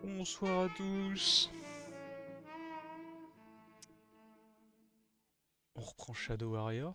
Bonsoir à tous. On reprend Shadow Warrior.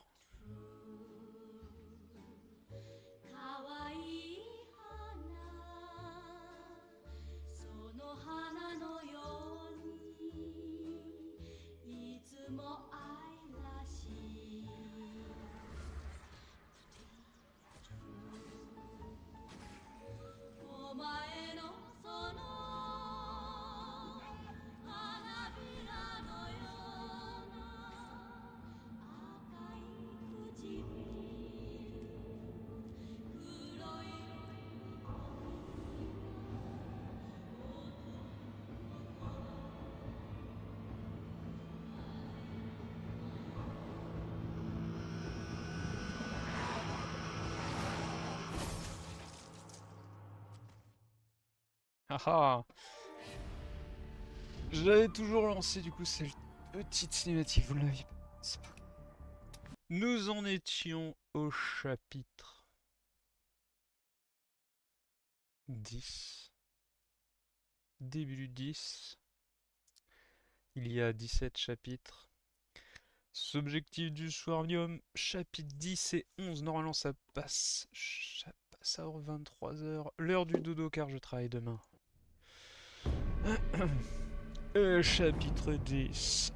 Haha. Je l'avais toujours lancé, du coup c'est une petite cinématique, vous l'aviez pas. Nous en étions au chapitre 10. Début du 10. Il y a 17 chapitres. Subjectif du Swarmium, chapitre 10 et 11. Normalement ça passe à 23h. L'heure du dodo car je travaille demain. Chapitre 10.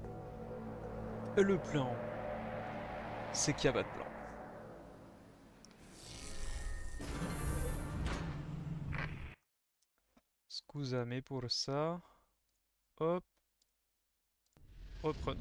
Le plan. C'est qu'il n'y a pas de plan. Scusami pour ça. Hop. Reprenons.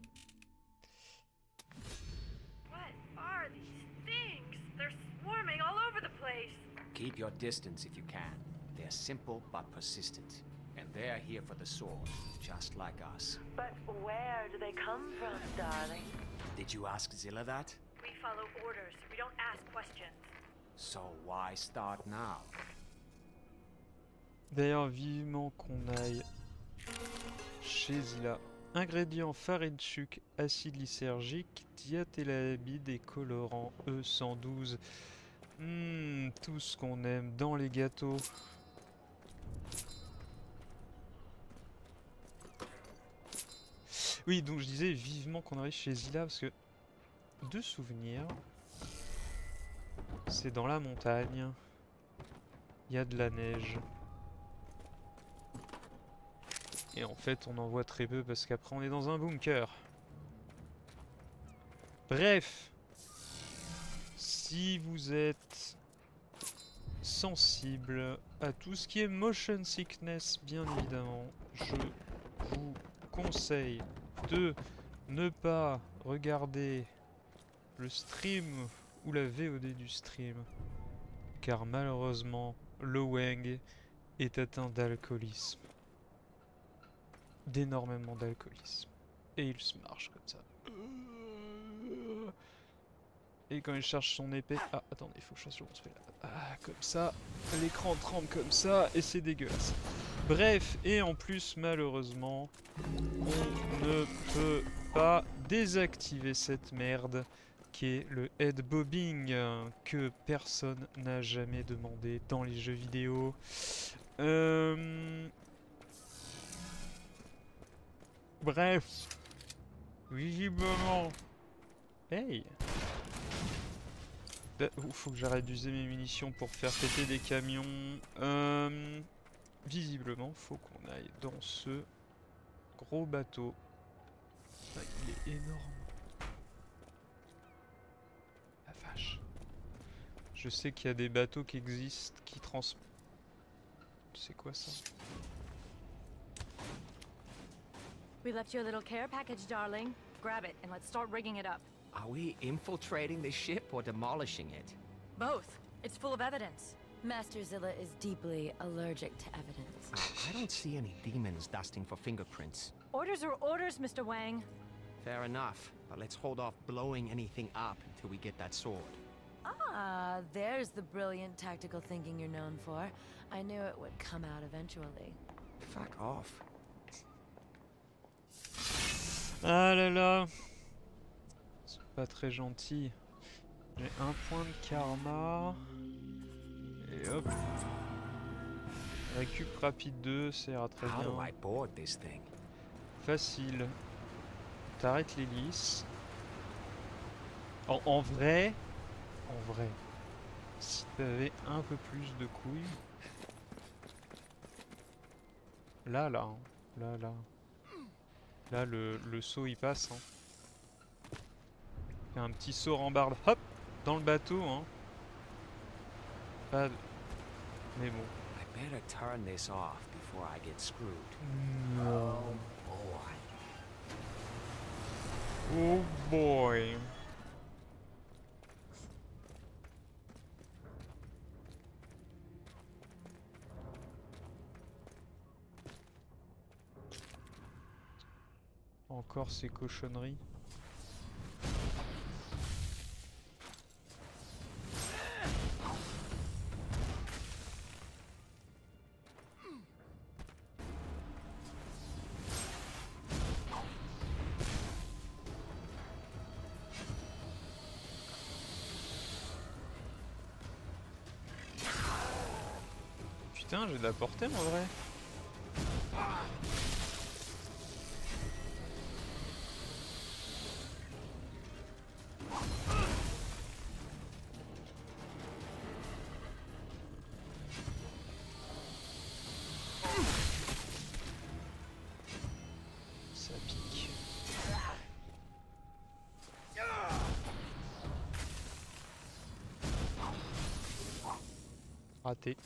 What are these things? They're swarming all over the place. Keep your distance if you can. They're simple but persistent. And they're here for the sword, just like us. But where do they come from, darling? Did you ask Zilla that? We follow orders. We don't ask questions. So why start now? D'ailleurs, vivement qu'on aille chez Zilla. Ingrédients farine sucre, acide lysergique, diatélamide et colorant E112. Tout ce qu'on aime dans les gâteaux. Oui, donc je disais vivement qu'on arrive chez Zilla parce que de souvenirs, c'est dans la montagne, il y a de la neige. Et en fait, on en voit très peu parce qu'après, on est dans un bunker. Bref, si vous êtes sensible à tout ce qui est motion sickness, bien évidemment, je vous conseille de ne pas regarder le stream ou la VOD du stream, car malheureusement, le Wang est atteint d'alcoolisme. D'énormément d'alcoolisme. Et il se marche comme ça. Et quand il cherche son épée... Ah, attendez, il faut que je fasse le bon spell. Ah, comme ça. L'écran tremble comme ça et c'est dégueulasse. Bref, et en plus, malheureusement, on ne peut pas désactiver cette merde qui est le head bobbing que personne n'a jamais demandé dans les jeux vidéo. Bref, visiblement... Hey! Faut que j'arrête d'user mes munitions pour faire péter des camions. Visiblement, faut qu'on aille dans ce gros bateau. Ah, il est énorme. La vache. Je sais qu'il y a des bateaux qui existent, qui C'est quoi ça? We left you a little care package, darling. Grab it and let's start rigging it up. Are we infiltrating the ship or demolishing it? Both. It's full of evidence. Master Zilla is deeply allergic to evidence. I don't see any demons dusting for fingerprints. Orders are orders, Mr. Wang. Fair enough, but let's hold off blowing anything up until we get that sword. Ah, there's the brilliant tactical thinking you're known for. I knew it would come out eventually. Fuck off. Ah là là. C'est pas très gentil. J'ai un point de karma. Et hop. Récup rapide 2, ça ira très How do bien. I board this thing? Facile. T'arrêtes l'hélice. En vrai, si t'avais un peu plus de couilles. Là, hein. Là, le saut il passe. Hein. Fais un petit saut rambarde, hop, dans le bateau. Hein. Pas de... Mais bon. I better turn this off before I get screwed. Non. Boy. Oh boy. Encore ces cochonneries. Putain, j'ai de la portée en vrai. Ça pique. Raté.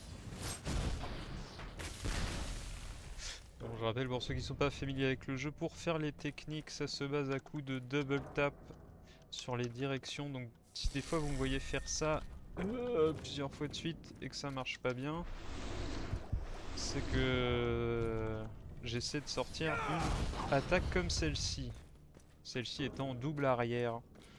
Donc, je rappelle pour ceux qui ne sont pas familiers avec le jeu, pour faire les techniques, ça se base à coup de double tap sur les directions. Donc si des fois vous me voyez faire ça plusieurs fois de suite et que ça marche pas bien, c'est que j'essaie de sortir une attaque comme celle-ci. Celle-ci étant en double arrière.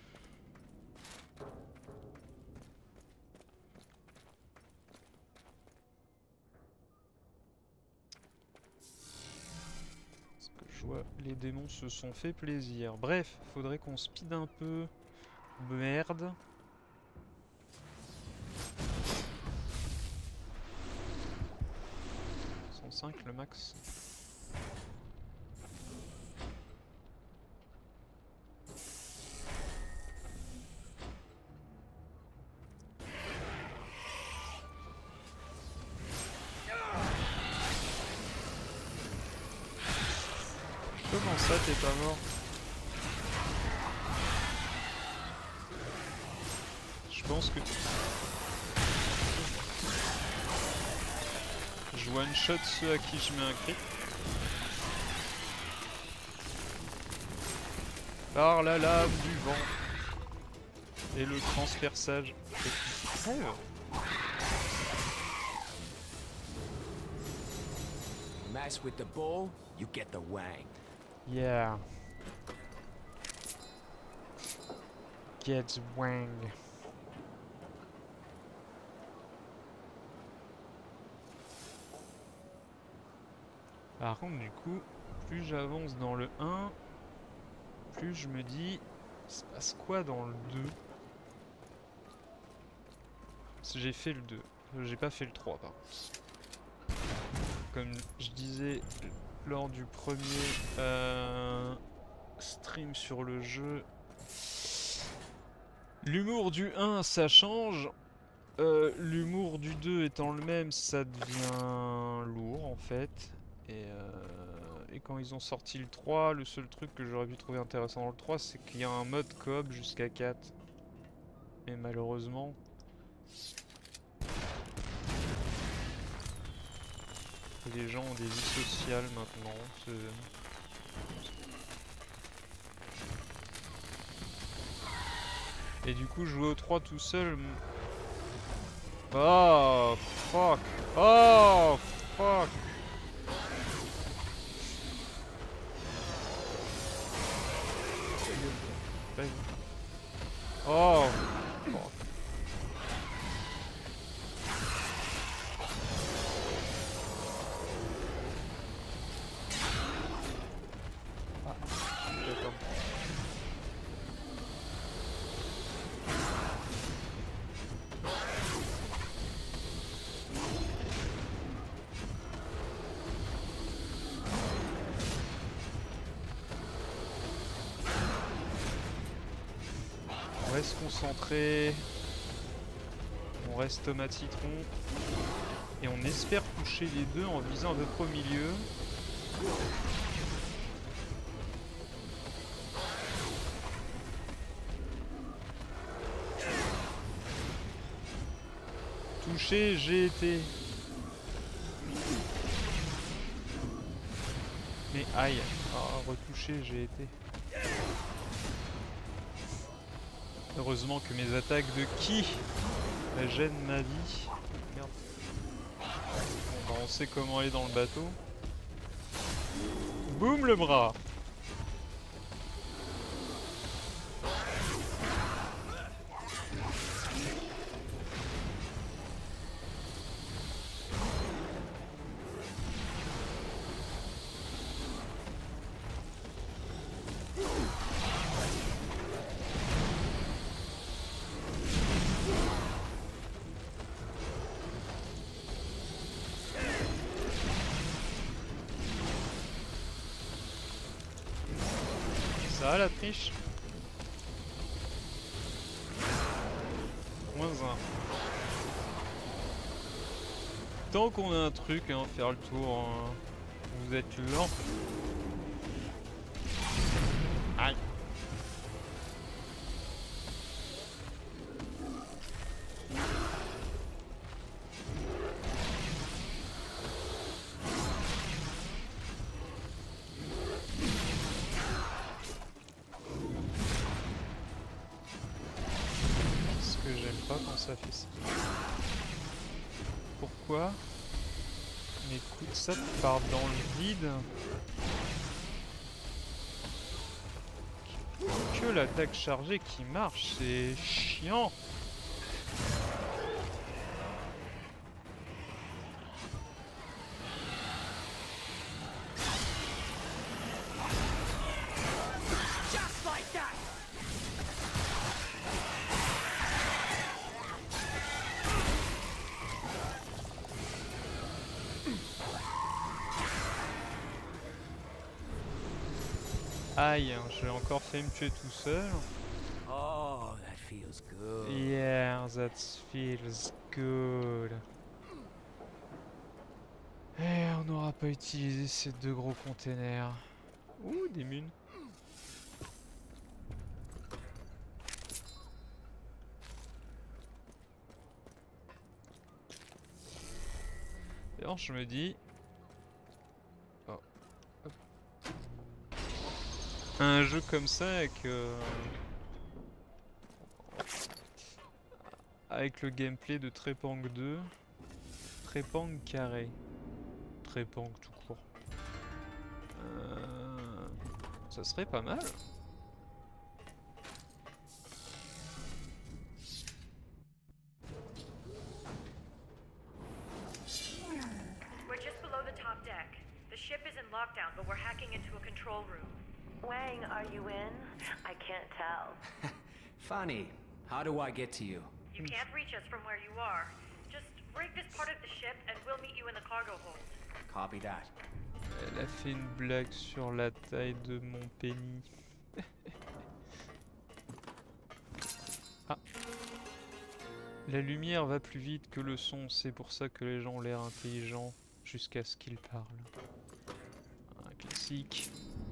Je vois, les démons se sont fait plaisir. Bref, faudrait qu'on speed un peu. Merde. « 105 le max. Comment ça t'es pas mort? Je pense que... Je one shot ceux à qui je mets un crit. Par la lame du vent. Et le transperçage. Crève. Mess with the bull, you get the wang. Yeah. Get wang. Par contre, du coup, plus j'avance dans le 1, plus je me dis, il se passe quoi dans le 2? Parce que j'ai fait le 2, j'ai pas fait le 3 par contre. Comme je disais lors du premier stream sur le jeu, l'humour du 1 ça change, l'humour du 2 étant le même ça devient lourd en fait. Et quand ils ont sorti le 3, le seul truc que j'aurais pu trouver intéressant dans le 3 c'est qu'il y a un mode coop jusqu'à 4. Et malheureusement... les gens ont des vies sociales maintenant. Et du coup jouer au 3 tout seul... Oh fuck! Oh fuck! Oh fuck. reste concentré. On reste tomate citron. Et on espère toucher les deux en visant à peu près au milieu. Touché, j'ai été. Mais aïe. Ah, retouché, j'ai été. Heureusement que mes attaques de ki gênent ma vie. Merde. Bon, bah, on sait comment aller dans le bateau. Boum le bras. Ça va la triche? -1. Tant qu'on a un truc, hein, faire le tour, hein. Vous êtes lent. Aïe. Quand ça fait ça. Pourquoi mes coups de sabre partent dans le vide? Que l'attaque chargée qui marche, c'est chiant. Aïe, j'ai encore fait me tuer tout seul. Oh, that feels good. Yeah, that feels good. Et on n'aura pas utilisé ces deux gros containers. Ouh, des munes. D'ailleurs, je me dis... Oh. Hop. Un jeu comme ça avec le gameplay de Trepang 2, Trepang carré, Trepang tout court, ça serait pas mal. We're just below the top deck. The ship is in lockdown, but we're hacking into a control room. Wang, are you in? I can't tell. Funny. How do I get to you? You can't reach us from where you are. Just break this part of the ship and we'll meet you in the cargo hold. Copy that. Elle a fait une blague sur la taille de mon pénis. Ah. La lumière va plus vite que le son, c'est pour ça que les gens ont l'air intelligents jusqu'à ce qu'ils parlent. Un classique.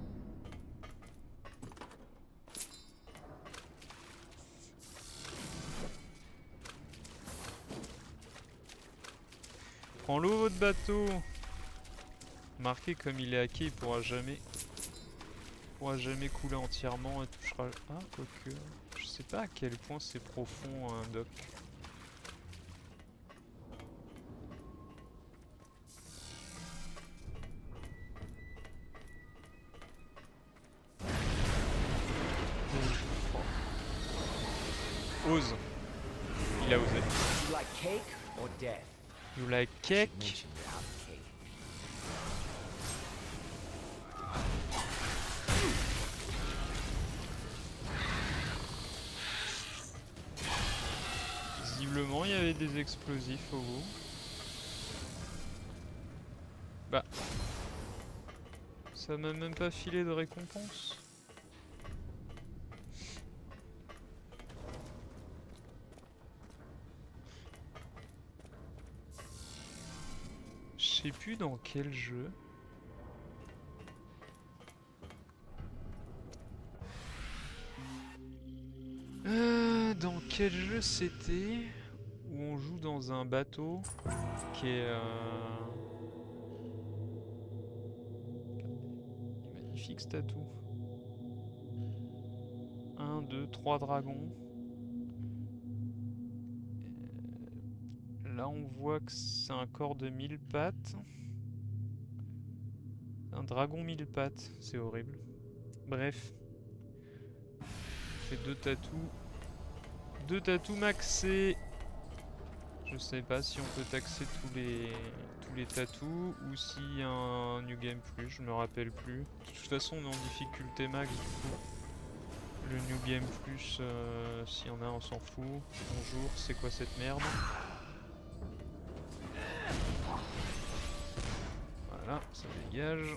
Prends l'eau votre bateau. Marqué comme il est hacké, il pourra jamais couler entièrement et touchera. Ah, quoique. Je sais pas à quel point c'est profond un dock. Ose. Il a osé. You like cake or death? You like cake? Mention without cake. Visiblement, il y avait des explosifs au bout. Bah. Ça m'a même pas filé de récompense. Je sais plus dans quel jeu. Dans quel jeu c'était où on joue dans un bateau qui est magnifique ce tatou. 1, 2, 3 dragons. Là on voit que c'est un corps de 1000 pattes. Un dragon 1000 pattes, c'est horrible. Bref. Fait 2 tatous. 2 tatous maxés. Je sais pas si on peut taxer tous les tatous ou s'il y a un New Game Plus, je me rappelle plus. De toute façon on est en difficulté max du coup. Le New Game Plus, s'il y en a on s'en fout. Bonjour, c'est quoi cette merde? Voilà, ça dégage.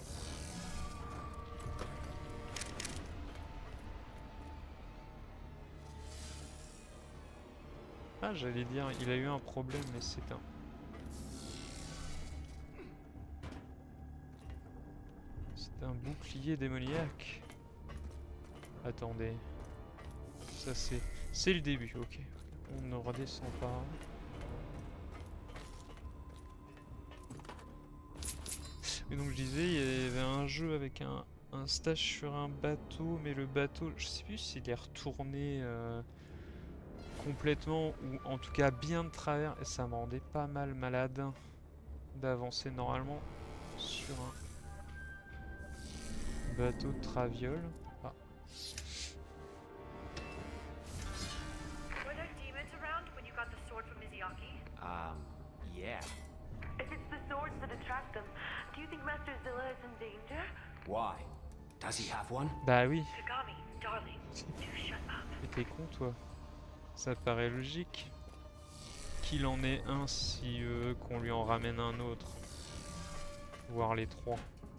Ah, j'allais dire, il a eu un problème, mais c'est un... C'est un bouclier démoniaque. Attendez. Ça c'est... C'est le début, ok. On ne redescend pas. Et donc je disais, il y avait un jeu avec un stage sur un bateau, mais le bateau, je sais plus s'il est retourné... complètement, ou en tout cas bien de travers, et ça me rendait pas mal malade d'avancer normalement sur un bateau de traviole. Ah. Were there demons around when you got the sword from Mizuyaki? Yeah. If it's the swords that attract them, do you think Master Zilla is in danger? Why? Does he have one? Bah oui, Kagami, darling, do shut up. mais t'es con toi. Ça paraît logique qu'il en ait un si qu'on lui en ramène un autre. Voire les 3.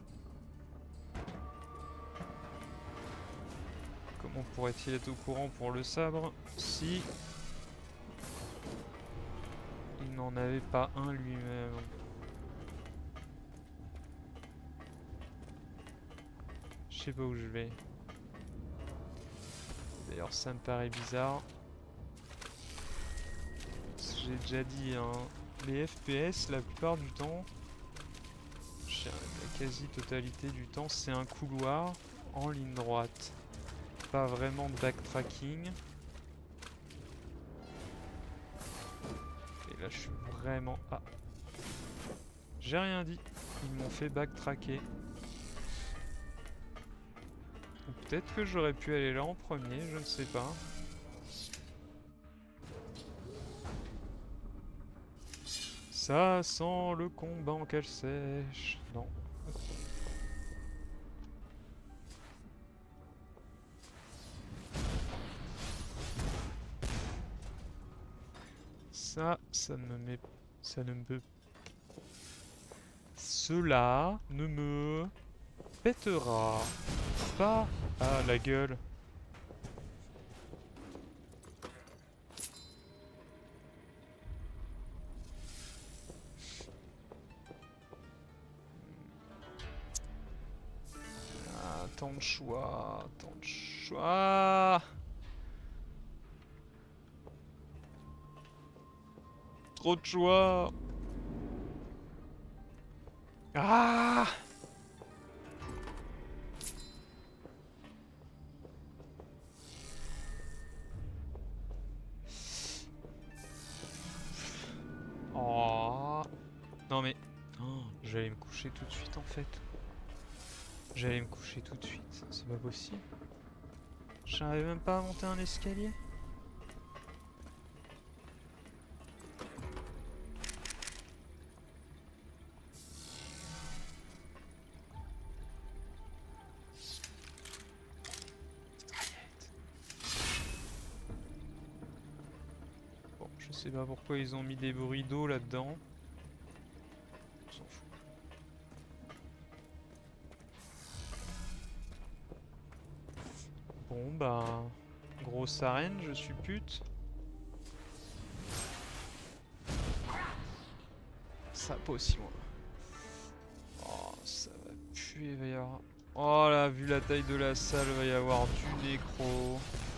Comment pourrait-il être au courant pour le sabre si il n'en avait pas un lui-même? Je sais pas où je vais. D'ailleurs ça me paraît bizarre. J'ai déjà dit, hein, les FPS la plupart du temps, la quasi-totalité du temps, c'est un couloir en ligne droite. Pas vraiment de backtracking. Et là je suis vraiment... Ah. J'ai rien dit. Ils m'ont fait backtracker. Ou peut-être que j'aurais pu aller là en premier, je ne sais pas. Ça sent le combat en cale sèche. Non. Ça ne me met... Ça ne me... Cela ne me pètera pas à la gueule. Tant de choix, tant de choix. Trop de choix. Ah! Oh. Non mais... Oh, j'allais me coucher tout de suite en fait. J'allais me coucher tout de suite, c'est pas possible. J'arrive même pas à monter un escalier. Bon, je sais pas pourquoi ils ont mis des bruits d'eau là-dedans. On s'en fout. Bon bah... Grosse arène, je suis pute. Ça pas aussi loin. tuer, il va y avoir... Oh là, vu la taille de la salle, il va y avoir du nécro.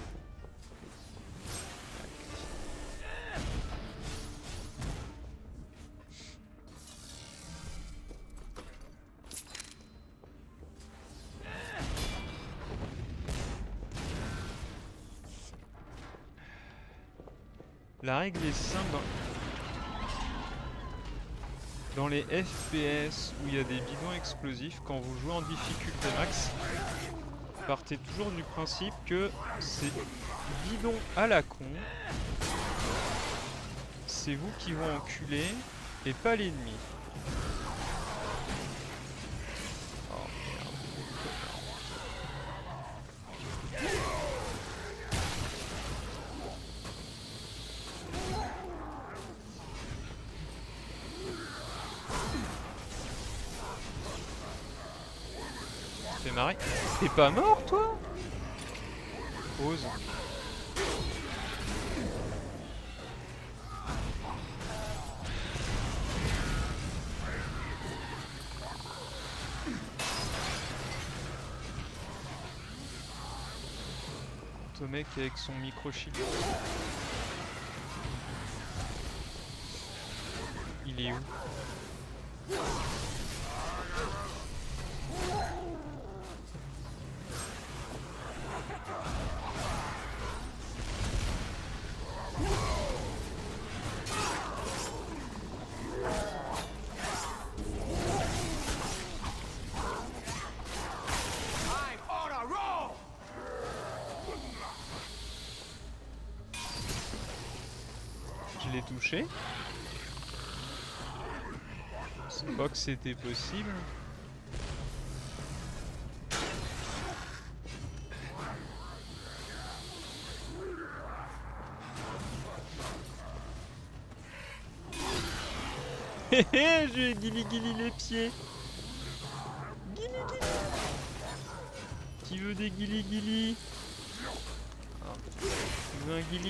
La règle est simple dans les FPS où il y a des bidons explosifs, quand vous jouez en difficulté max, partez toujours du principe que c'est bidon à la con, c'est vous qui vont enculer et pas l'ennemi. Oh merde. T'es marré? T'es pas mort toi? Ose. Ce mec avec son micro-shield. Il est où? Je l'ai touché. Je sais pas que c'était possible. Hé hé, j'ai guili les pieds. Guili. Qui veut des guili? Ah. Tu veux un guili?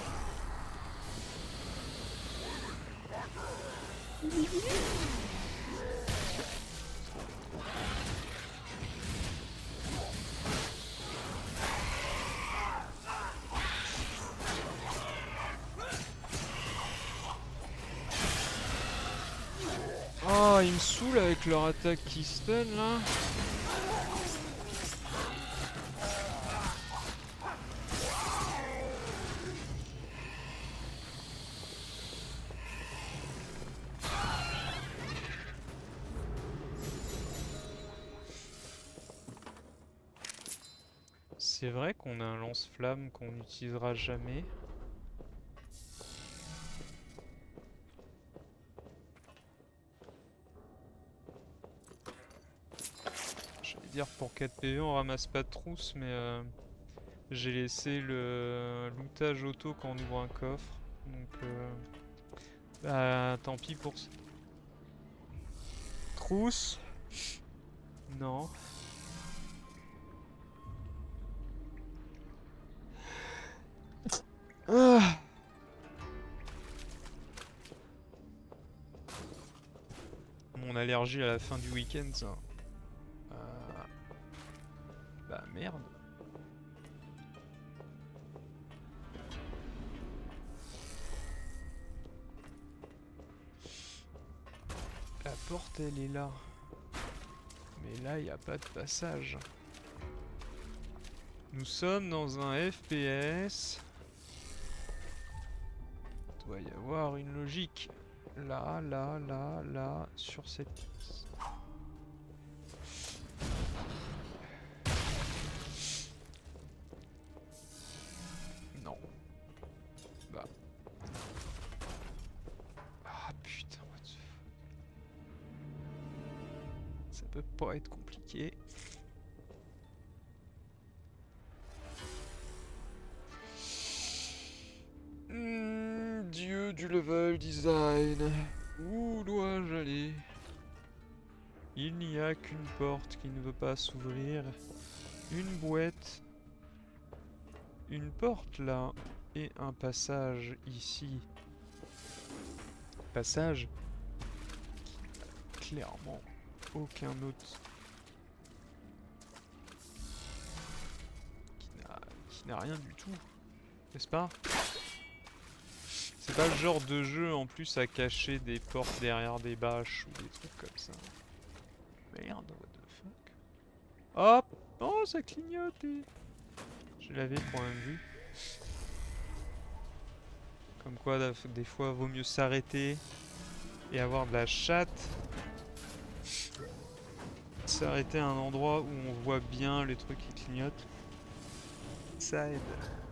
Oh, ils me saoulent avec leur attaque qui stun là. C'est vrai qu'on a un lance-flamme qu'on n'utilisera jamais. J'allais dire pour 4 PV on ramasse pas de trousse, mais j'ai laissé le lootage auto quand on ouvre un coffre. Donc bah tant pis pour ça. Trousse? Non. Ah. Mon allergie à la fin du week-end, ça. Bah merde. La porte elle est là. Mais là il n'y a pas de passage. Nous sommes dans un FPS. Il doit y avoir une logique. Là, sur cette pièce. Non. Bah. Ah putain, what the fuck. Ça peut pas être compliqué. Dieu du level design. Où dois-je aller? Il n'y a qu'une porte qui ne veut pas s'ouvrir. Une boîte. Une porte là. Et un passage ici. Passage. Clairement aucun autre qui n'a rien du tout, n'est-ce pas? C'est pas le genre de jeu en plus à cacher des portes derrière des bâches ou des trucs comme ça. Merde, what the fuck. Hop! Oh, ça clignote! Je l'avais pour un vue. Comme quoi, des fois, vaut mieux s'arrêter et avoir de la chatte. S'arrêter à un endroit où on voit bien les trucs qui clignotent. Ça aide.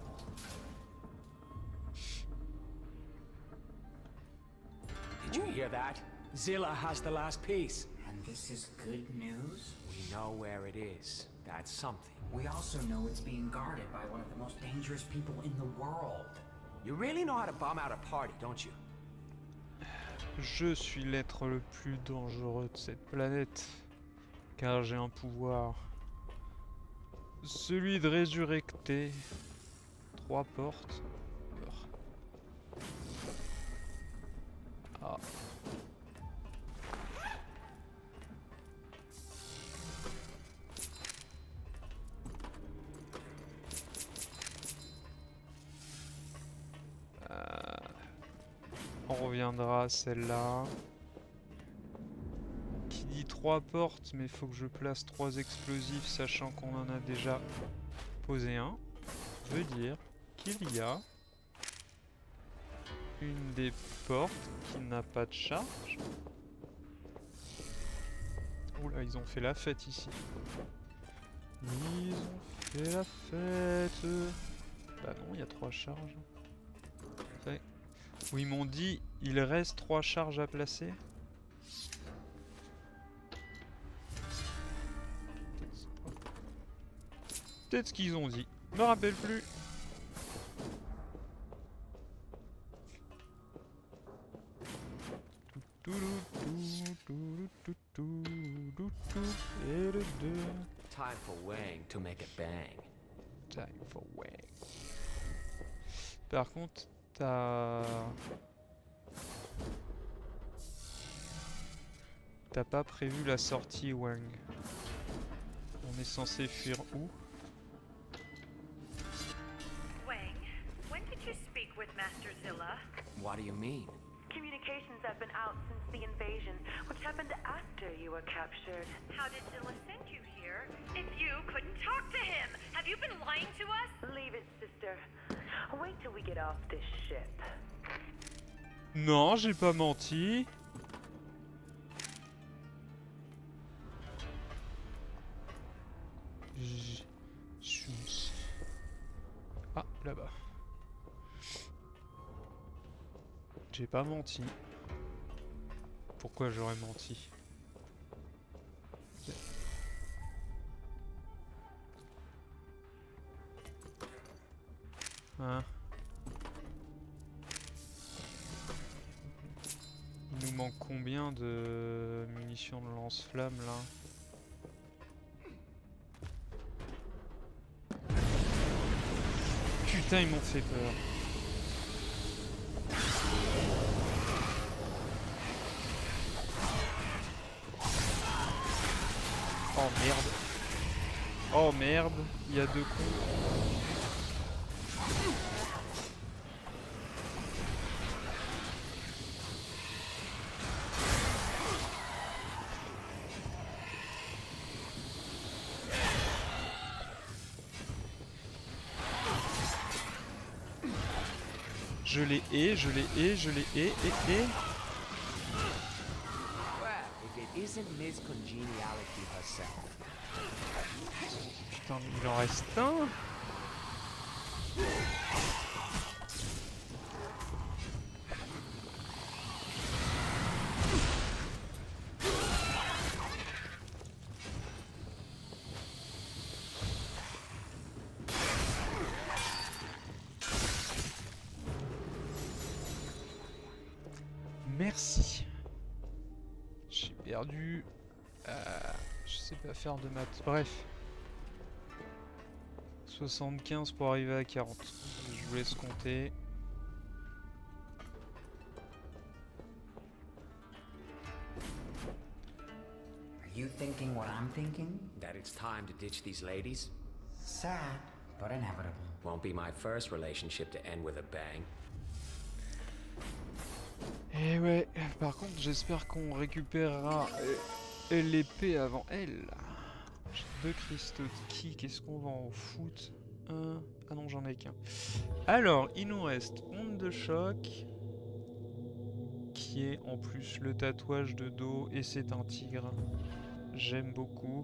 Did you hear that? Zilla has the last piece. And this is good news? We know where it is. That's something. We also know it's being guarded by one of the most dangerous people in the world. You really know how to bomb out a party, don't you? Je suis l'être le plus dangereux de cette planète. Car j'ai un pouvoir. Celui de résurrecter 3 portes. Ah. On reviendra à celle-là. Qui dit 3 portes, mais il faut que je place 3 explosifs, sachant qu'on en a déjà posé un. Veut dire qu'il y a une des portes qui n'a pas de charge. Oula, ils ont fait la fête ici. Ils ont fait la fête. Bah non, il y a 3 charges. Ouais. Où ils m'ont dit, il reste 3 charges à placer. Peut-être ce qu'ils ont dit. Je me rappelle plus. Et le 2. Time for Wang to make a bang. Time for Wang. Par contre, t'as pas prévu la sortie Wang. On est censé fuir où? Wang, when did you speak with Master Zilla? What do you mean? Communications have been out since the invasion, which happened after you were captured. How did Zilla send you here if you couldn't talk to him? Have you been lying to us? Leave it, sister. Wait till we get off this ship. Non, j'ai pas menti. Ah, là-bas. J'ai pas menti. Pourquoi j'aurais menti? Hein? Il nous manque combien de munitions de lance-flammes là? Putain, ils m'ont fait peur. Oh merde. Oh merde, il y a 2 cons. Je les hais, je les hais, je les hais, et... Well, if it isn't Miss Congeniality herself. Putain, mais il en reste un. Merci. J'ai perdu. Je sais pas faire de maths. Bref. 75 pour arriver à 40. Je vous laisse compter. Are you thinking what I'm thinking? That it's time to ditch these ladies? Sad, but inevitable. Won't be my first relationship to end with a bang. Et ouais, par contre j'espère qu'on récupérera l'épée avant elle. J'ai 2 cristaux de ki, qu'est-ce qu'on va en foutre? Ah non j'en ai qu'un. Alors il nous reste onde de choc, qui est en plus le tatouage de dos et c'est un tigre. J'aime beaucoup.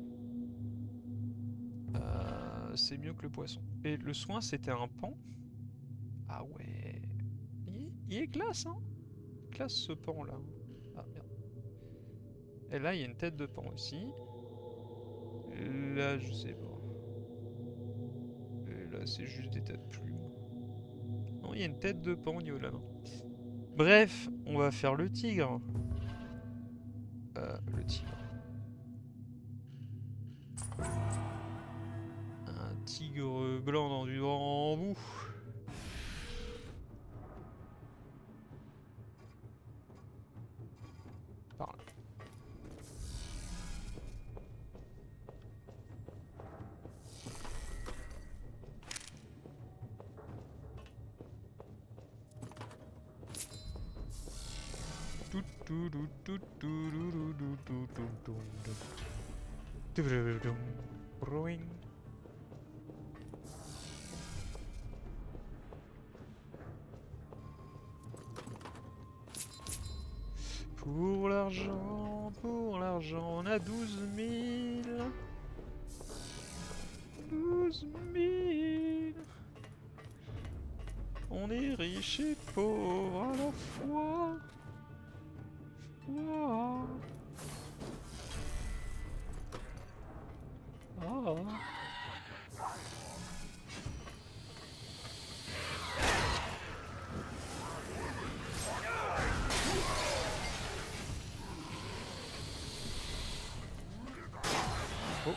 C'est mieux que le poisson. Et le soin c'était un pan. Ah ouais. Il est classe hein. Classe ce pan là. Ah merde. Et là il y a une tête de pan aussi. Là je sais pas. Et là c'est juste des tas de plumes. Non il y a une tête de pan au niveau de la main. Bref, on va faire le tigre. Le tigre. Un tigre blanc dans du bambou. Par là. Brewing. Pour l'argent, on a 12 000. 12 000. On est riche et pauvre à la fois. Wow. Ah. Oh.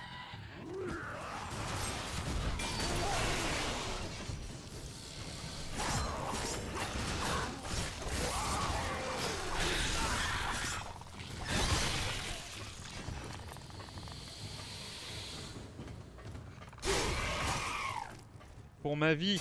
Pour ma vie.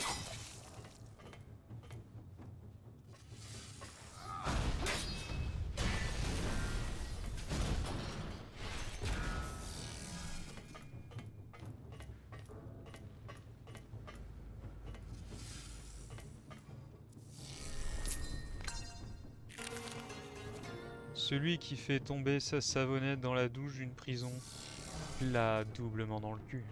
Celui qui fait tomber sa savonnette dans la douche d'une prison l'a doublement dans le cul.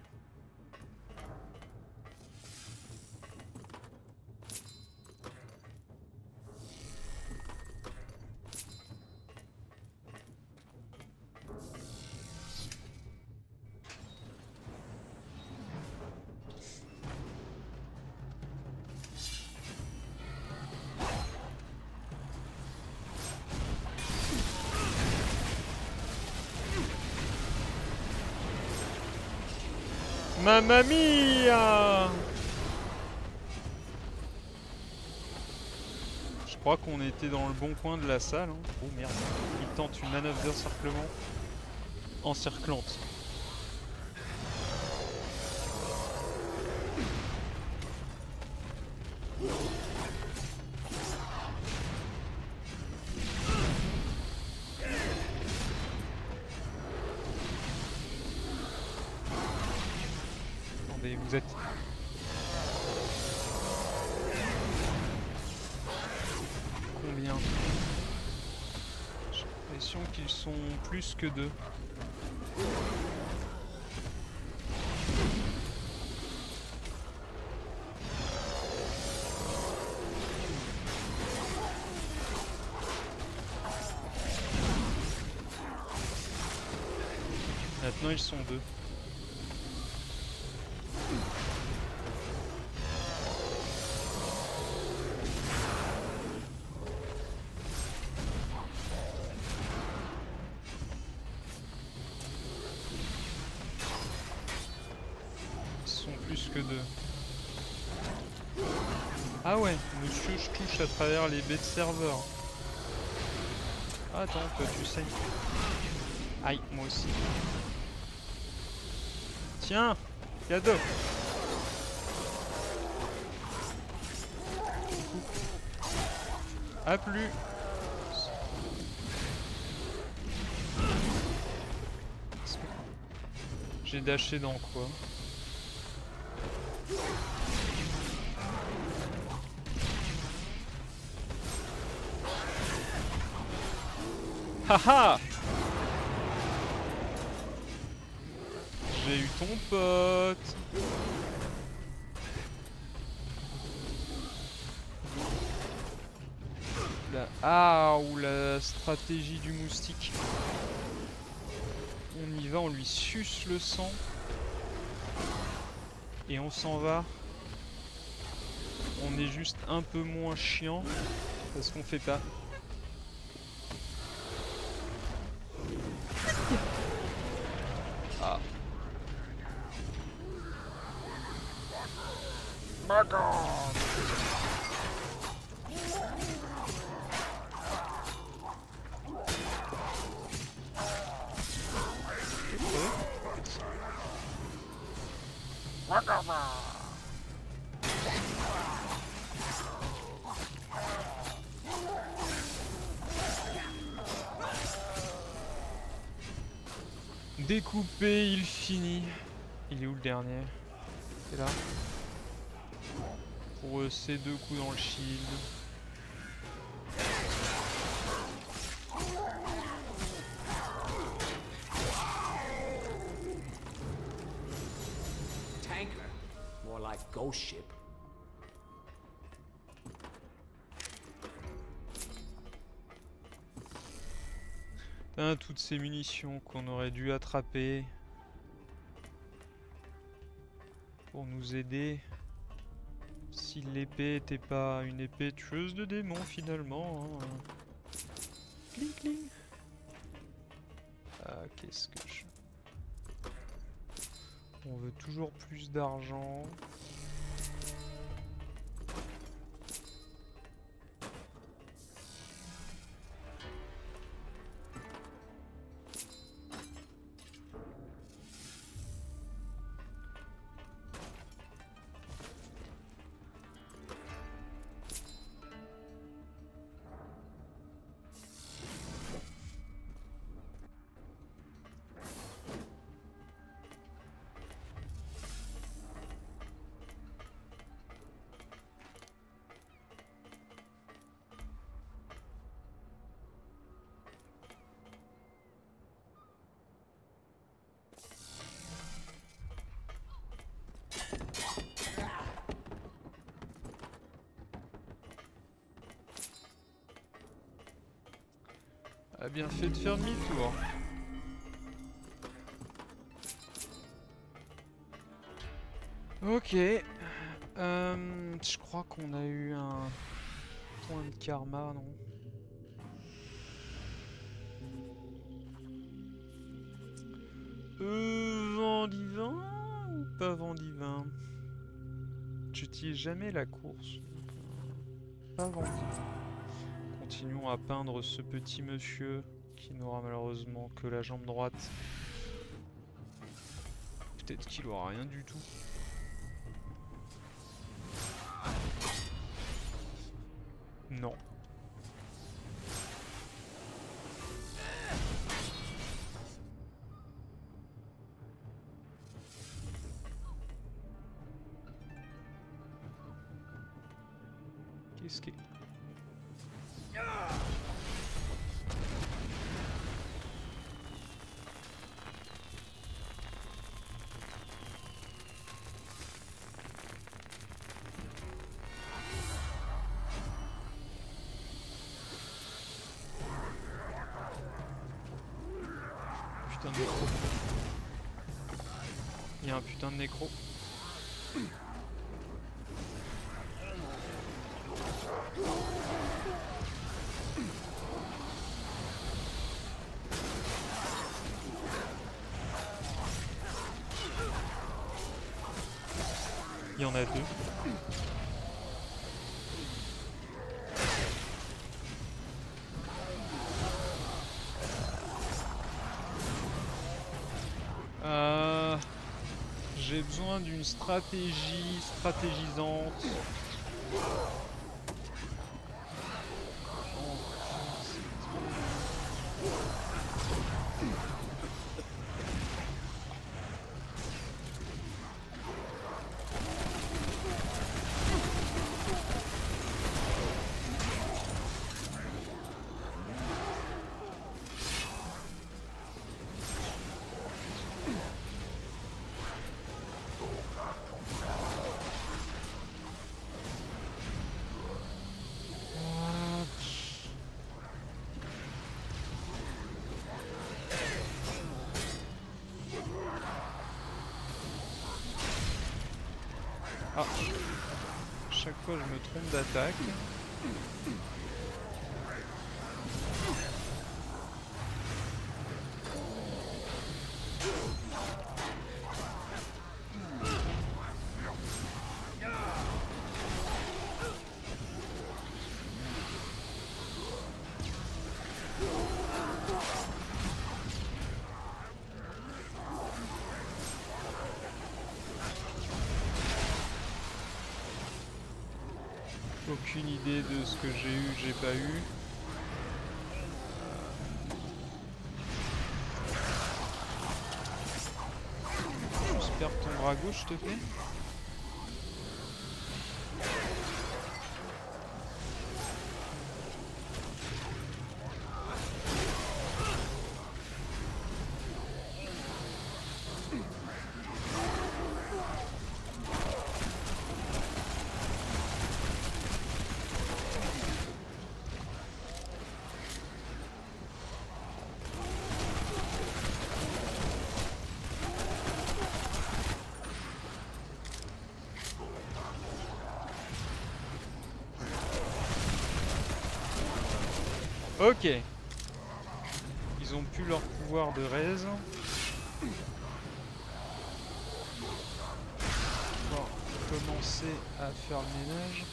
Mamma mia! Je crois qu'on était dans le bon coin de la salle. Hein. Oh merde. Il tente une manœuvre d'encerclement encerclante. Vous êtes... Combien? J'ai l'impression qu'ils sont plus que 2. Maintenant ils sont 2. Que 2. Ah ouais, monsieur, je touche à travers les baies de serveur. Attends, toi tu saignes. Aïe, moi aussi. Tiens, cadeau. A plus. J'ai dashé dans quoi? Haha! J'ai eu ton pote. Ah, ou la stratégie du moustique. On y va, on lui suce le sang. Et on s'en va. On est juste un peu moins chiant. Parce qu'on fait pas. Ah. Découpé, il finit. Il est où le dernier? C'est là. Pour ces 2 coups dans le shield. Tanker? More like ghost ship. Putain, toutes ces munitions qu'on aurait dû attraper pour nous aider. Si l'épée était pas une épée tueuse de démons finalement. Hein. Cling cling. Ah, qu'est-ce que je... On veut toujours plus d'argent. A bien fait de faire demi-tour. Ok. Je crois qu'on a eu un point de karma, non? Vent divin ou pas vent divin? J'utilise jamais la course. Pas vent divin. Continuons à peindre ce petit monsieur qui n'aura malheureusement que la jambe droite. Peut-être qu'il aura rien du tout. Non. Qu'est-ce qui est... Putain de nécro. Il y a un putain de nécro. Il y en a 2. J'ai besoin d'une stratégie stratégisante. Ah. Chaque fois je me trompe d'attaque. Aucune idée de ce que j'ai eu, j'ai pas eu. Juste perdre ton bras gauche, s'il te plaît. Ok. Ils ont plus leur pouvoir de raise. On va commencer à faire le ménage.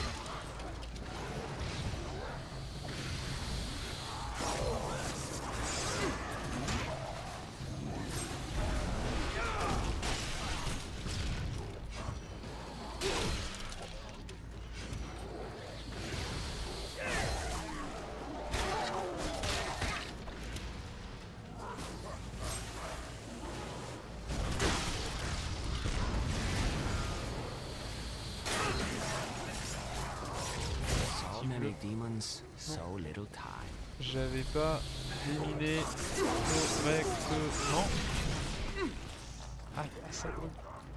Demons, so little time. J'avais pas éliminé correctement. Ah, ça brûle.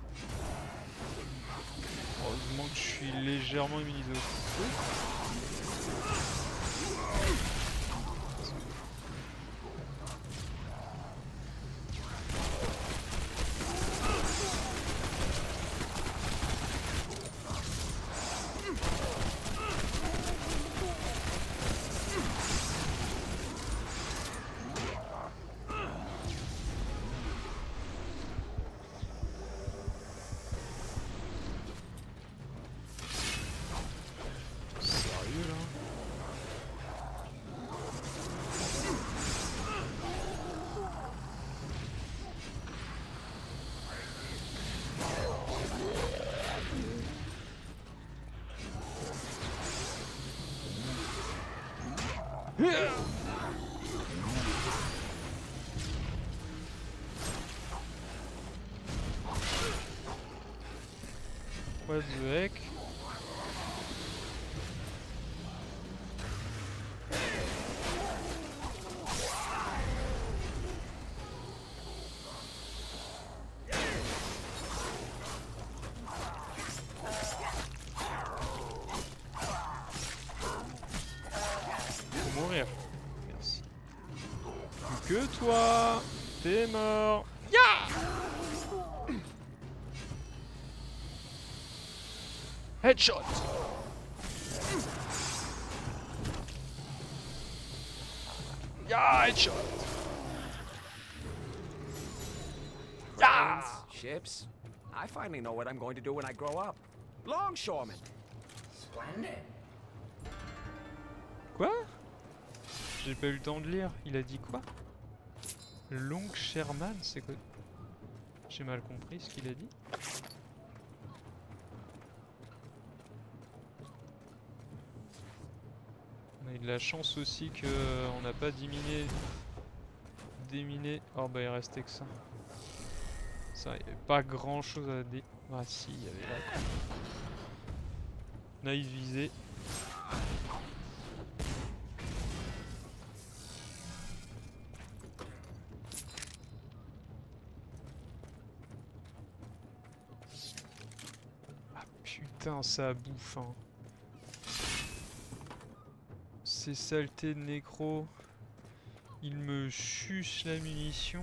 Heureusement que je suis légèrement immunisé au feu. What the heck? Faut mourir. Merci. Plus que toi, t'es mort. Headshot. Yeah, headshot. Planes, ships. I finally know what I'm going to do when I grow up. Longshoreman. Splendid. Quoi? J'ai pas eu le temps de lire. Il a dit quoi? Longshoreman, c'est quoi? J'ai mal compris ce qu'il a dit. On a eu de la chance aussi que on n'a pas déminé. Oh bah il restait que ça. Ça, il n'y avait pas grand chose à dé... Ah si, il y avait là. Naïf visée. Ah putain, ça bouffe hein. Ces saletés de nécro, il me suce la munition.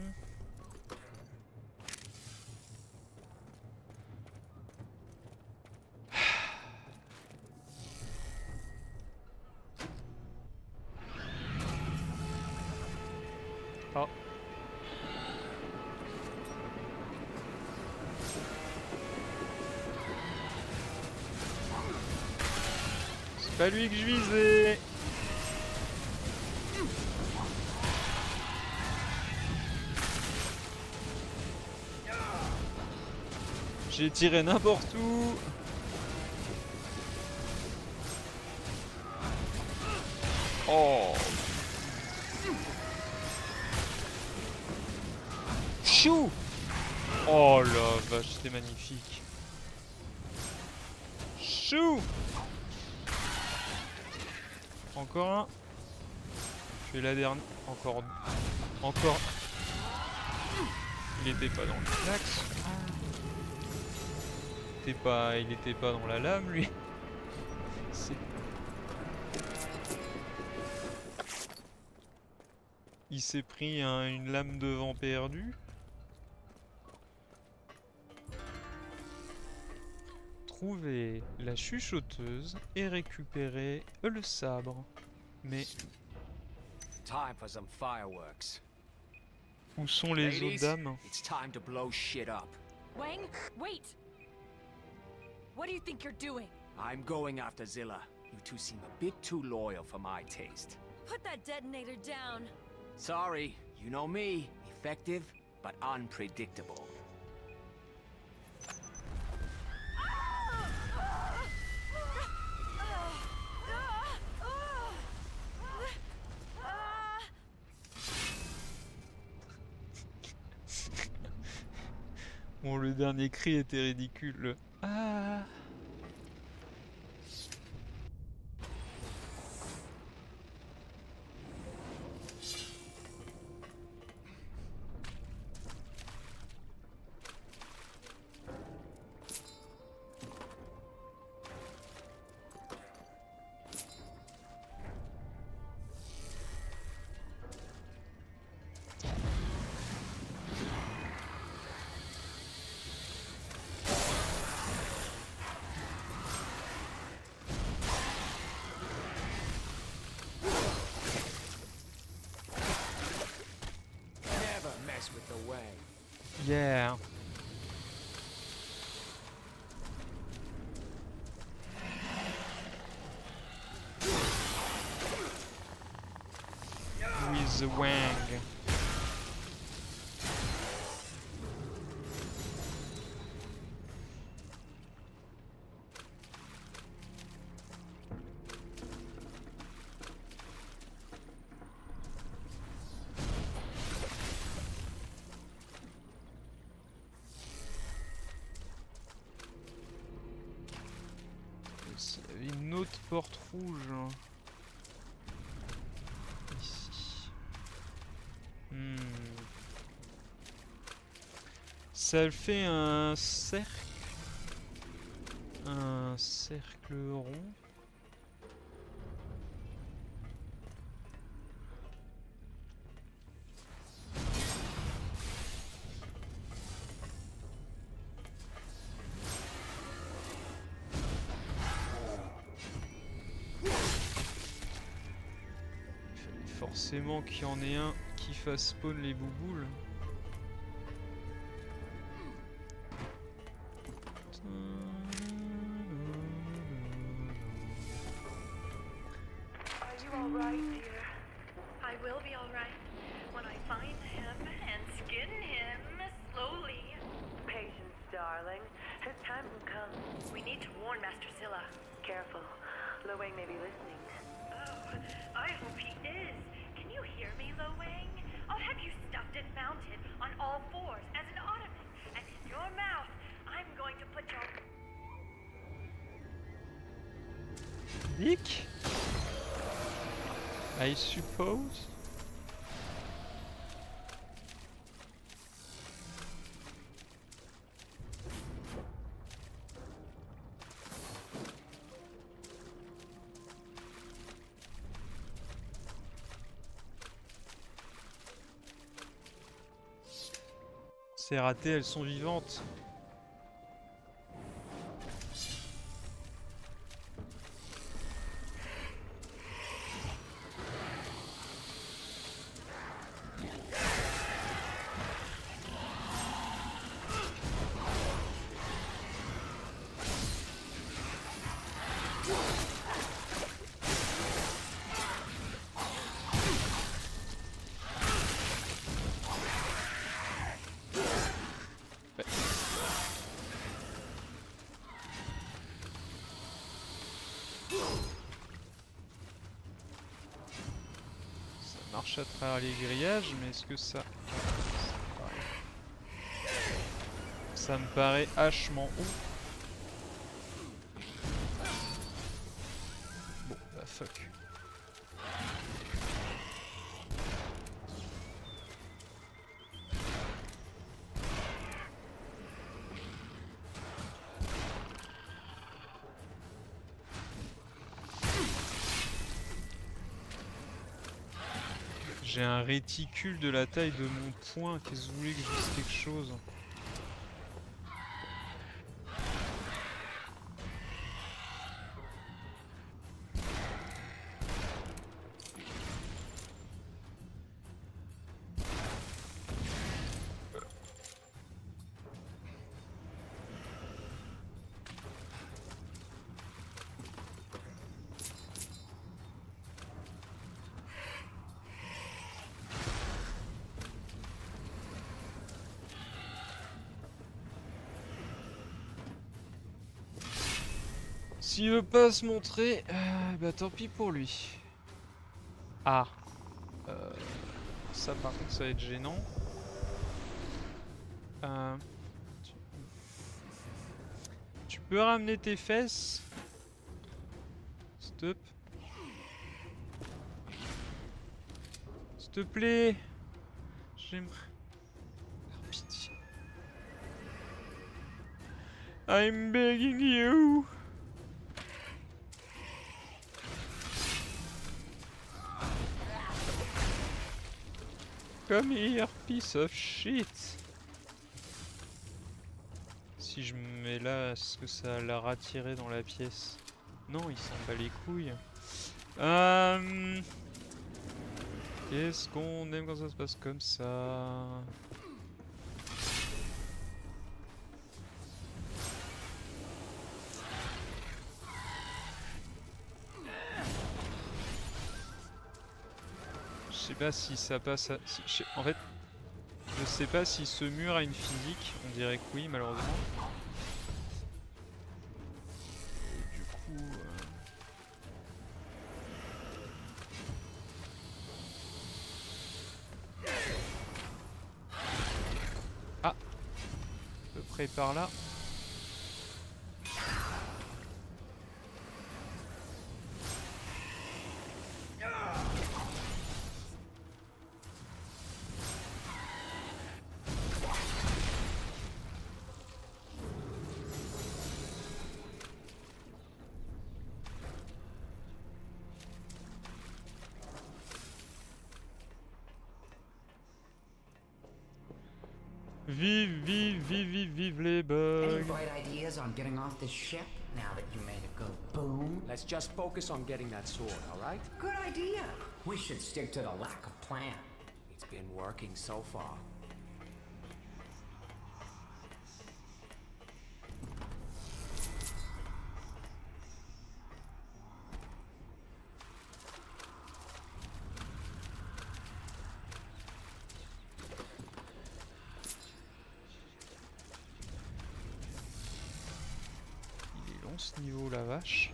Ah. C'est pas lui que je visais. J'ai tiré n'importe où. Oh. Chou. Oh la vache, c'était magnifique. Chou. Encore un. Je fais la dernière. Encore. Encore. Il était pas dans le axe. Il était pas dans la lame lui. Il s'est pris une lame de vent perdue. Trouver la chuchoteuse et récupérer le sabre. Mais Time for some fireworks. où sont les autres Ladies, dames? it's time to blow shit up. Wang, wait! What do you think you're doing? I'm going after Zilla. You two seem a bit too loyal for my taste. Put that detonator down. Sorry, you know me. Effective, but unpredictable. Bon, le dernier cri était ridicule. Le ah. Never mess with the way. Yeah. With the Wang. Il y avait une autre porte rouge. Ici. Ça fait un cercle. Un cercle rond. Forcément qu'il y en ait un qui fasse spawn les bouboules. Are you alright, dear? I will be alright when I find him and skin him slowly. Patience, darling. His time will come. We need to warn Master Zilla. Careful. Lo Wang may be listening. Oh, I hope he is. Can you hear me, Lo Wang? I'll have you stuffed and mounted on all fours as an ottoman, and in your mouth, I'm going to put your... Dick? I suppose. C'est raté, elles sont vivantes. flèches à travers les grillages, mais est-ce que ça... Ça me paraît hachement haut. Bon, bah fuck. J'ai un réticule de la taille de mon poing. Qu'est-ce que vous voulez que je dise quelque chose? S'il veut pas se montrer, bah tant pis pour lui. Ah. Ça par contre ça va être gênant. Tu peux ramener tes fesses? Stop. S'il te plaît. J'aimerais... Par pitié. I'm begging you. Come here, piece of shit. Si je me mets là, est-ce que ça l'a rattiré dans la pièce? Non, il s'en bat les couilles. Qu'est-ce qu'on aime quand ça se passe comme ça? Je sais pas si ça passe à... En fait, je sais pas si ce mur a une physique. On dirait que oui, malheureusement. Du coup... Ah! À peu près par là. Vive, vive, vive, vive, vive les bugs. Any bright ideas on getting off this ship now that you made it go boom? Let's just focus on getting that sword, alright? Good idea. We should stick to the lack of plan. It's been working so far. Ce niveau la vache.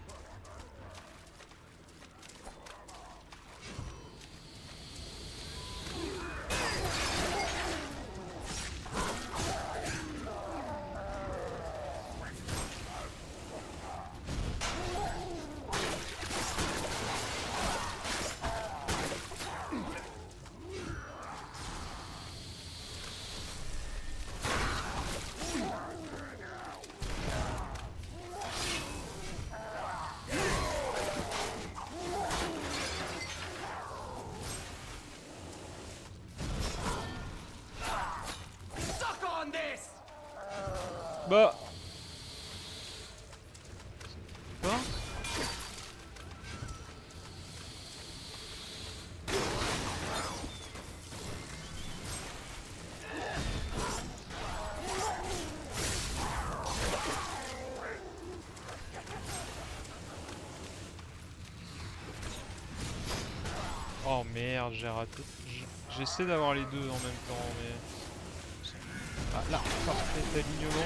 Bah. Quoi? Oh merde, j'ai raté. J'essaie d'avoir les deux en même temps, mais... Ah là, parfait alignement.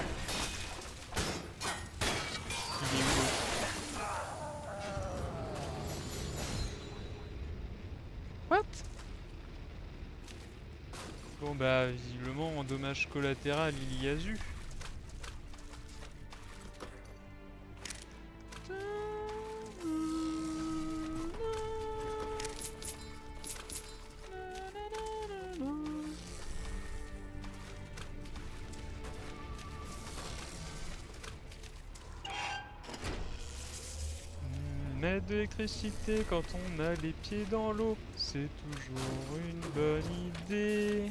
Il est où l'autre? What? Bon bah visiblement en dommage collatéral il y a eu. Mettre de l'électricité quand on a les pieds dans l'eau, c'est toujours une bonne idée.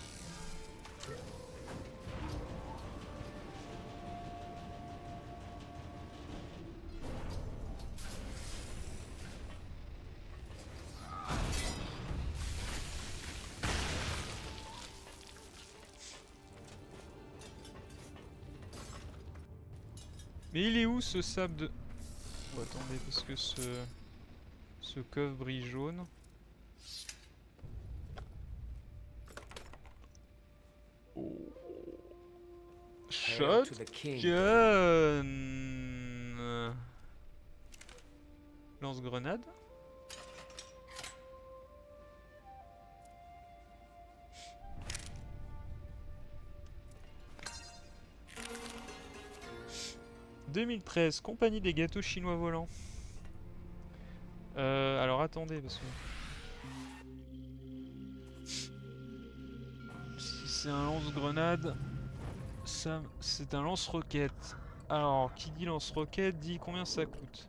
Mais il est où ce sable de... Oh, attendez, parce que ce coffre brille jaune. Oh. Shotgun. Lance-grenade. « 2013, compagnie des gâteaux chinois volants. » Alors attendez, parce que... Si c'est un lance-grenade, ça, c'est un lance-roquette. Alors, qui dit lance-roquette dit combien ça coûte.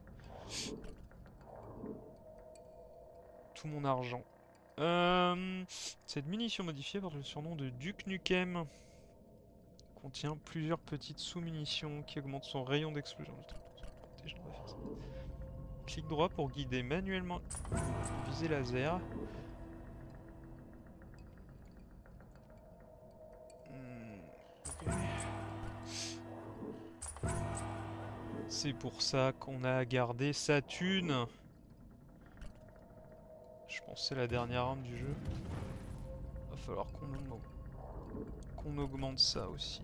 Tout mon argent. Cette munition modifiée porte le surnom de Duke Nukem. Contient plusieurs petites sous-munitions qui augmentent son rayon d'explosion. Déjà, on va faire ça. Clic droit pour guider manuellement visée laser. Okay. C'est pour ça qu'on a gardé sa thune. Je pense que c'est la dernière arme du jeu. Va falloir qu'on augmente ça aussi.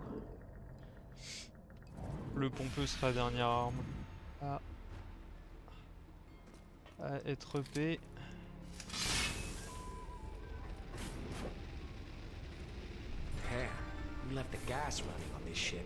Le pompeux sera la dernière arme à être EP. Hey, we left the gas running on this ship.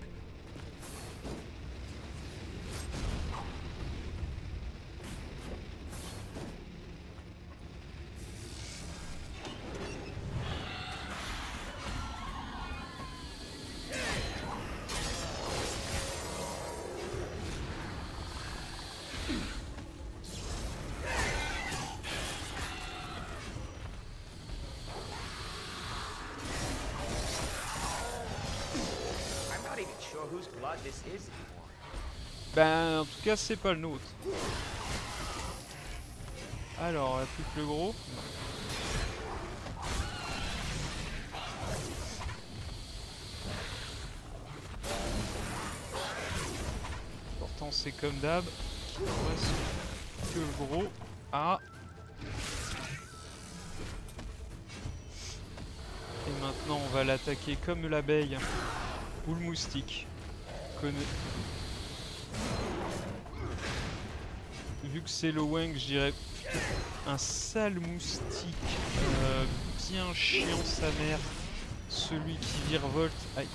Ben, en tout cas, c'est pas le nôtre. Alors, plus que le gros. Pourtant, c'est comme d'hab. Il reste que le gros. Ah. Et maintenant, on va l'attaquer comme l'abeille. Ou le moustique. Vu que c'est le Wang, je dirais un sale moustique bien chiant sa mère. Celui qui virevolte. Aïe.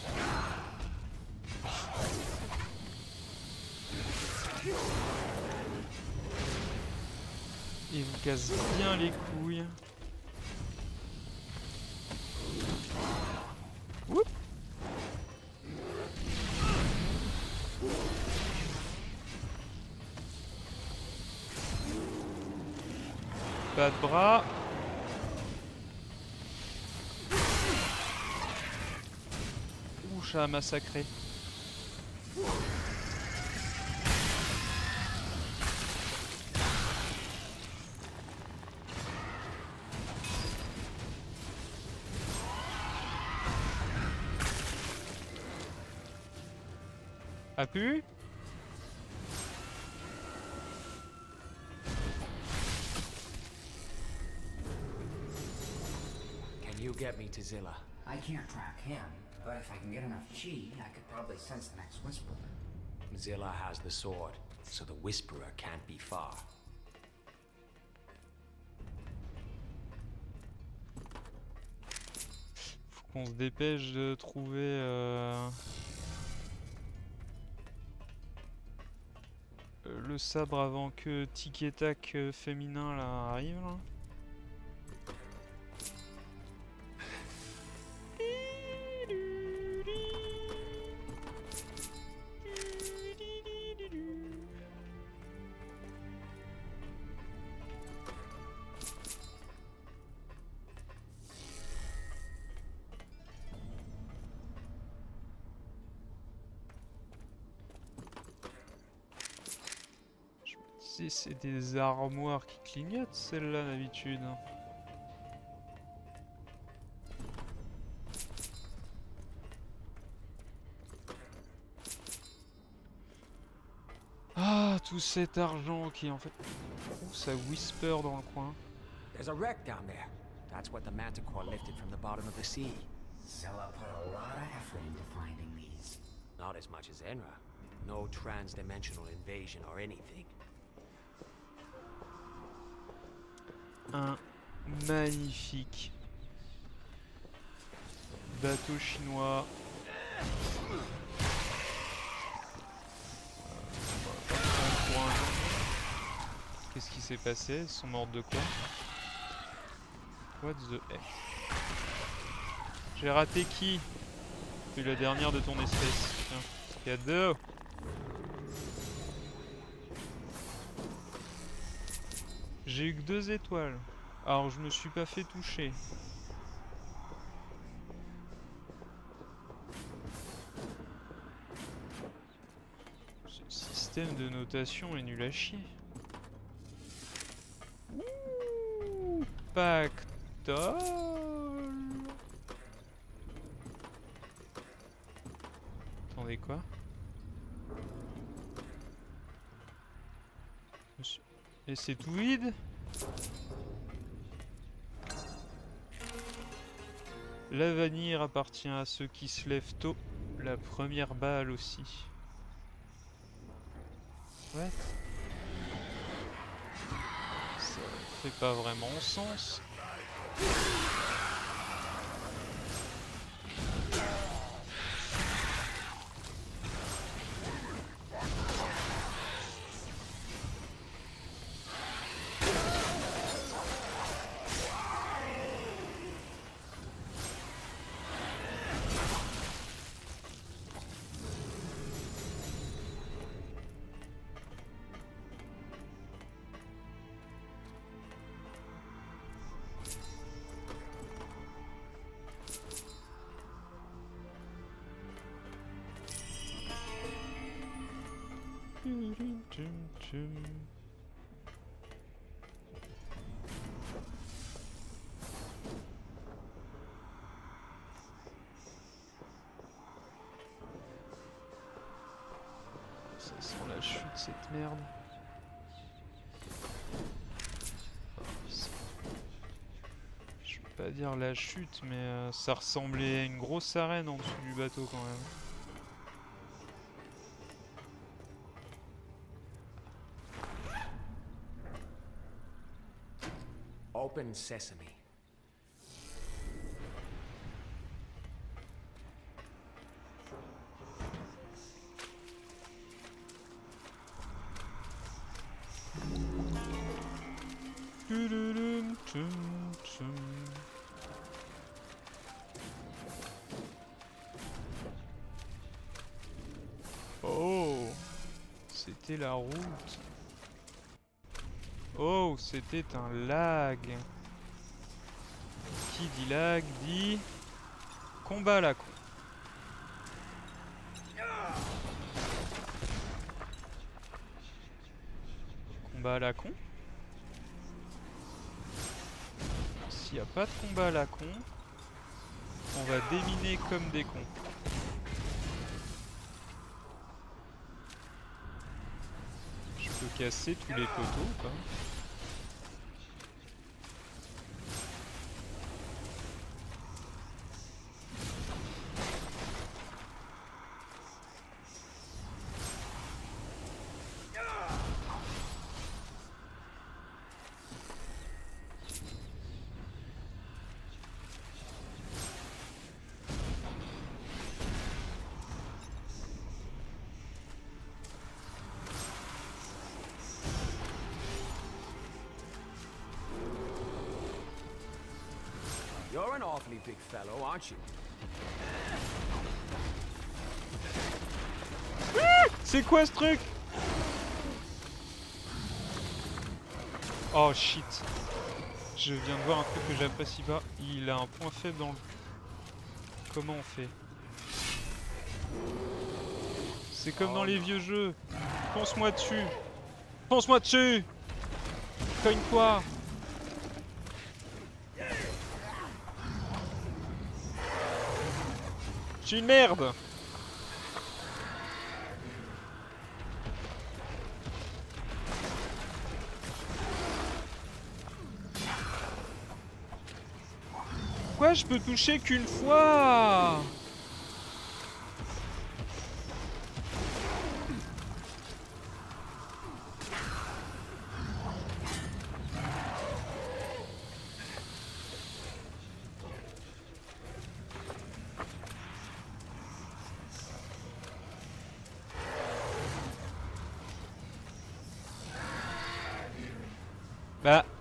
Et vous casse bien les couilles. Oups. Pas de bras. Ouh, ça a massacré. A pu? You get me to Zilla. I can't track him, but if I can get enough chi, I could probably sense the next Whisperer. Zilla has the sword, so the Whisperer can't be far. qu'on se dépêche de trouver le sabre avant que Tic et Tac féminin là arrive là. C'est des armoires qui clignotent celles-là d'habitude. Ah, tout cet argent qui en fait... Oh, ça whisper dans le coin. There's a wreck down there. That's what the Manticore lifted from the bottom of the sea. Zella put a lot of effort into finding these. Not as much as Enra. No trans-dimensional invasion or anything. Un magnifique bateau chinois. Qu'est-ce qui s'est passé? Ils sont morts de quoi? What the heck? J'ai raté qui? C'est la dernière de ton espèce. Tiens, cadeau. J'ai eu que 2 étoiles. Alors je me suis pas fait toucher. Ce système de notation est nul à chier. Ouh, pactole. Attendez quoi? Et c'est tout vide? L'avenir appartient à ceux qui se lèvent tôt. La première balle aussi. Ouais. Ça fait pas vraiment sens. Ça sent la chute cette merde. Je veux pas dire la chute, mais ça ressemblait à une grosse arène en dessous du bateau quand même. Open sesame. Oh, c'était la route. Oh, c'était un lag. Qui dit lag dit combat à la con. Combat à la con. S'il n'y a pas de combat à la con, on va déminer comme des cons. Je peux casser tous les poteaux ou pas? You're an awfully big fellow, aren't you? C'est quoi ce truc? Oh shit. Je viens de voir un truc que j'apprécie pas. Il a un point faible dans le... Comment on fait? C'est comme dans les vieux jeux. Fonce-moi dessus. Fonce-moi dessus. Cogne-toi. Je suis une merde. Pourquoi je peux toucher qu'une fois? Bah...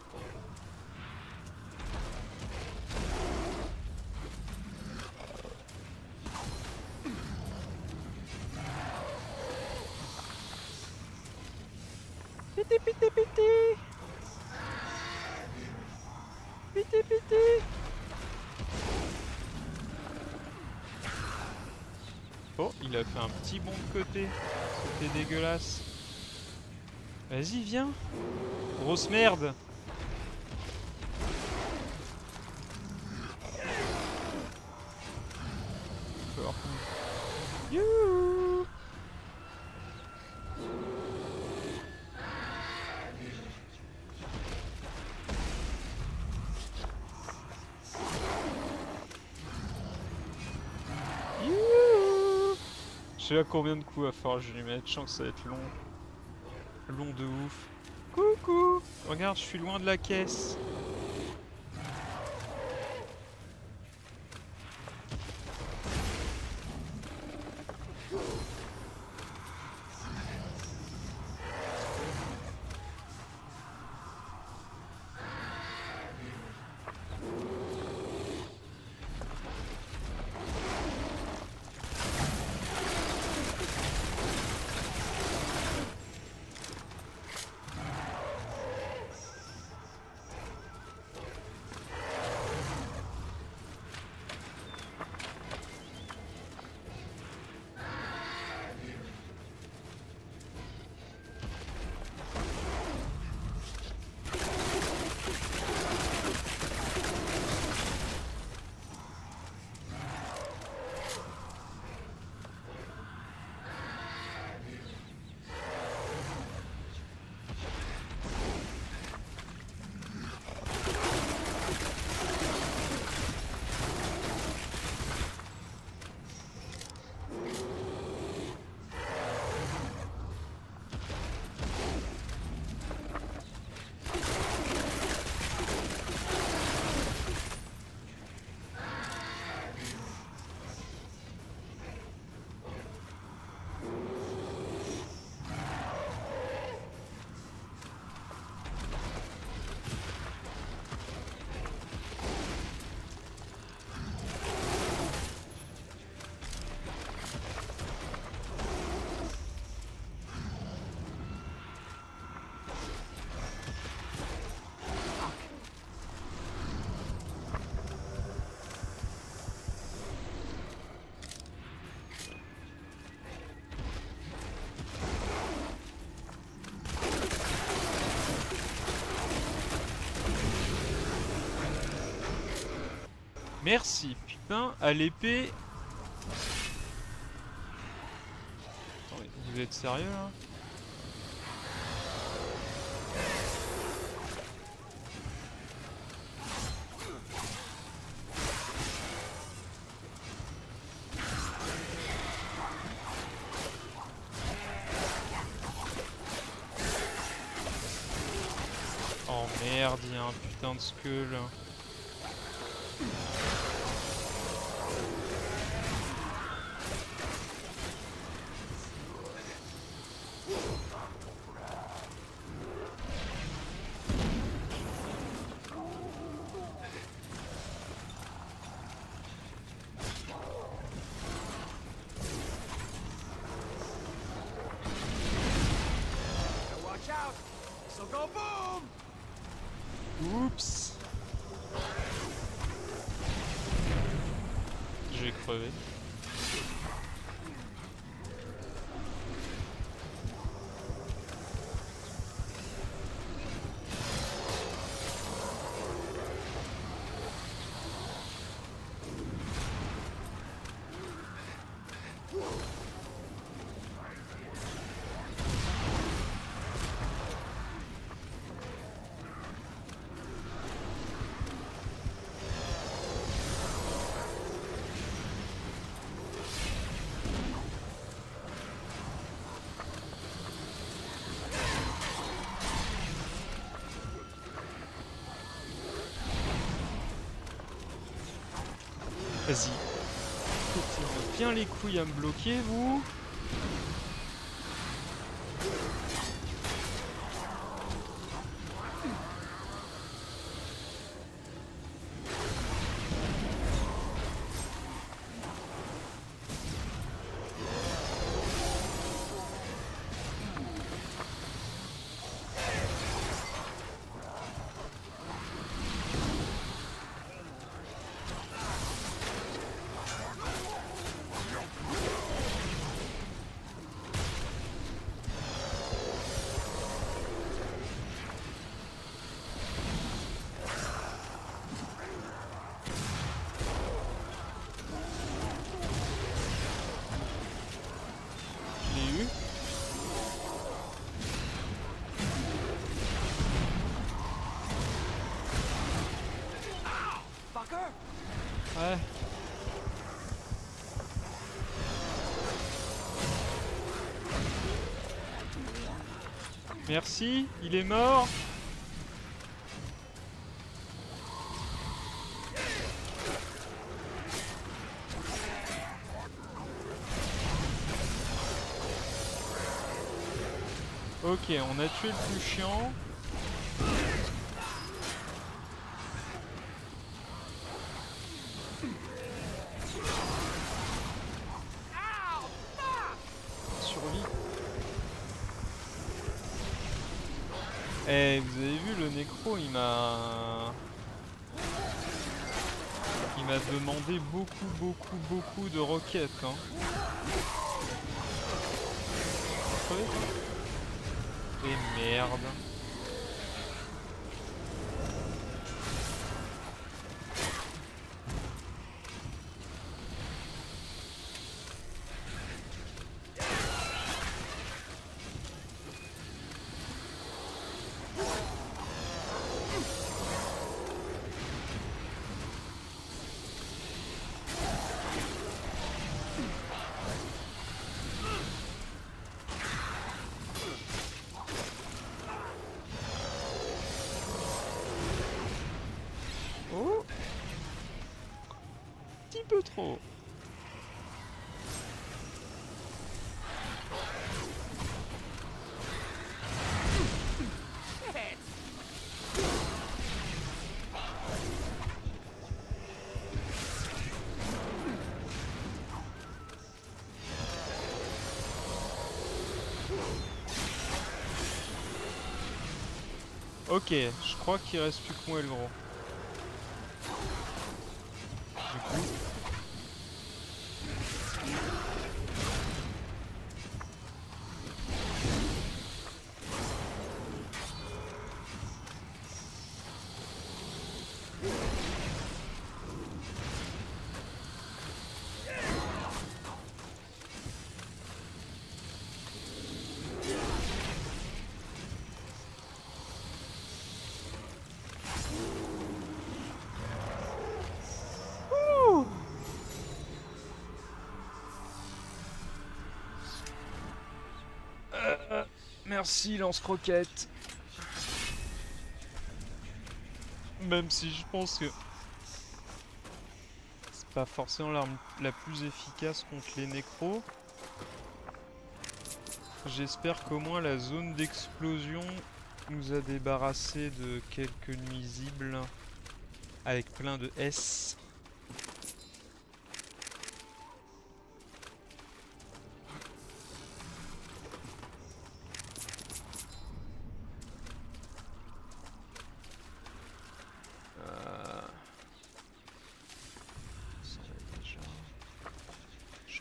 Piti piti piti. Piti piti. Oh, il a fait un petit bond de côté. C'était dégueulasse. Vas-y, viens. Grosse merde. Youhou. Youhou. Je sais pas combien de coups va falloir que je lui mette. Je sens que ça va être long. Long de ouf. Coucou. Regarde, je suis loin de la caisse. Merci, putain, à l'épée. Attendez, vous êtes sérieux là? Oh merde, il y a un putain de skull. Oups. Je vais crever. Vas-y. Pétez-moi bien les couilles à me bloquer, vous. Ouais. Merci, il est mort. Ok, on a tué le plus chiant. Eh, vous avez vu, le nécro, il m'a demandé beaucoup de roquettes, hein. Et merde. Oh, un petit peu trop. Ok, je crois qu'il reste plus que moi et le gros. Du coup... Merci, lance-croquette. Même si je pense que c'est pas forcément l'arme la plus efficace contre les nécros. J'espère qu'au moins la zone d'explosion nous a débarrassé de quelques nuisibles avec plein de S.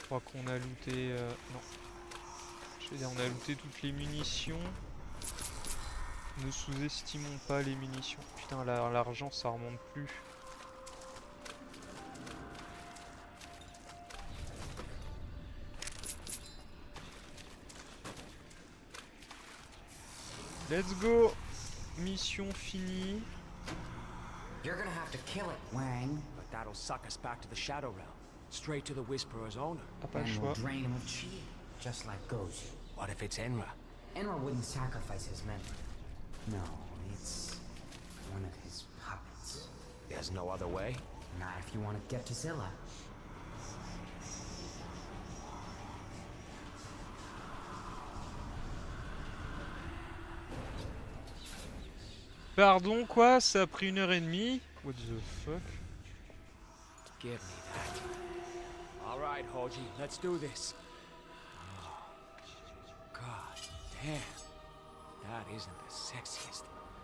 Je crois qu'on a looté... non. Je veux dire, on a looté toutes les munitions. Ne sous-estimons pas les munitions. Putain, l'argent, ça remonte plus. Let's go! Mission finie. You're gonna have to kill it, Wang. But that'll suck us back to the Shadow Realm. Straight to the Whisperer's owner. Ah, pas le And choix. we'll drain him of chi, just like Gozu. What if it's Enra? Enra wouldn't sacrifice his men. No, it's one of his puppets. There's no other way? Not if you want to get to Zilla. Pardon, quoi? Ça a pris 1h30? What the fuck? Give me that. All right, Hoji, let's do this. Oh, God damn. That isn't the sexiest.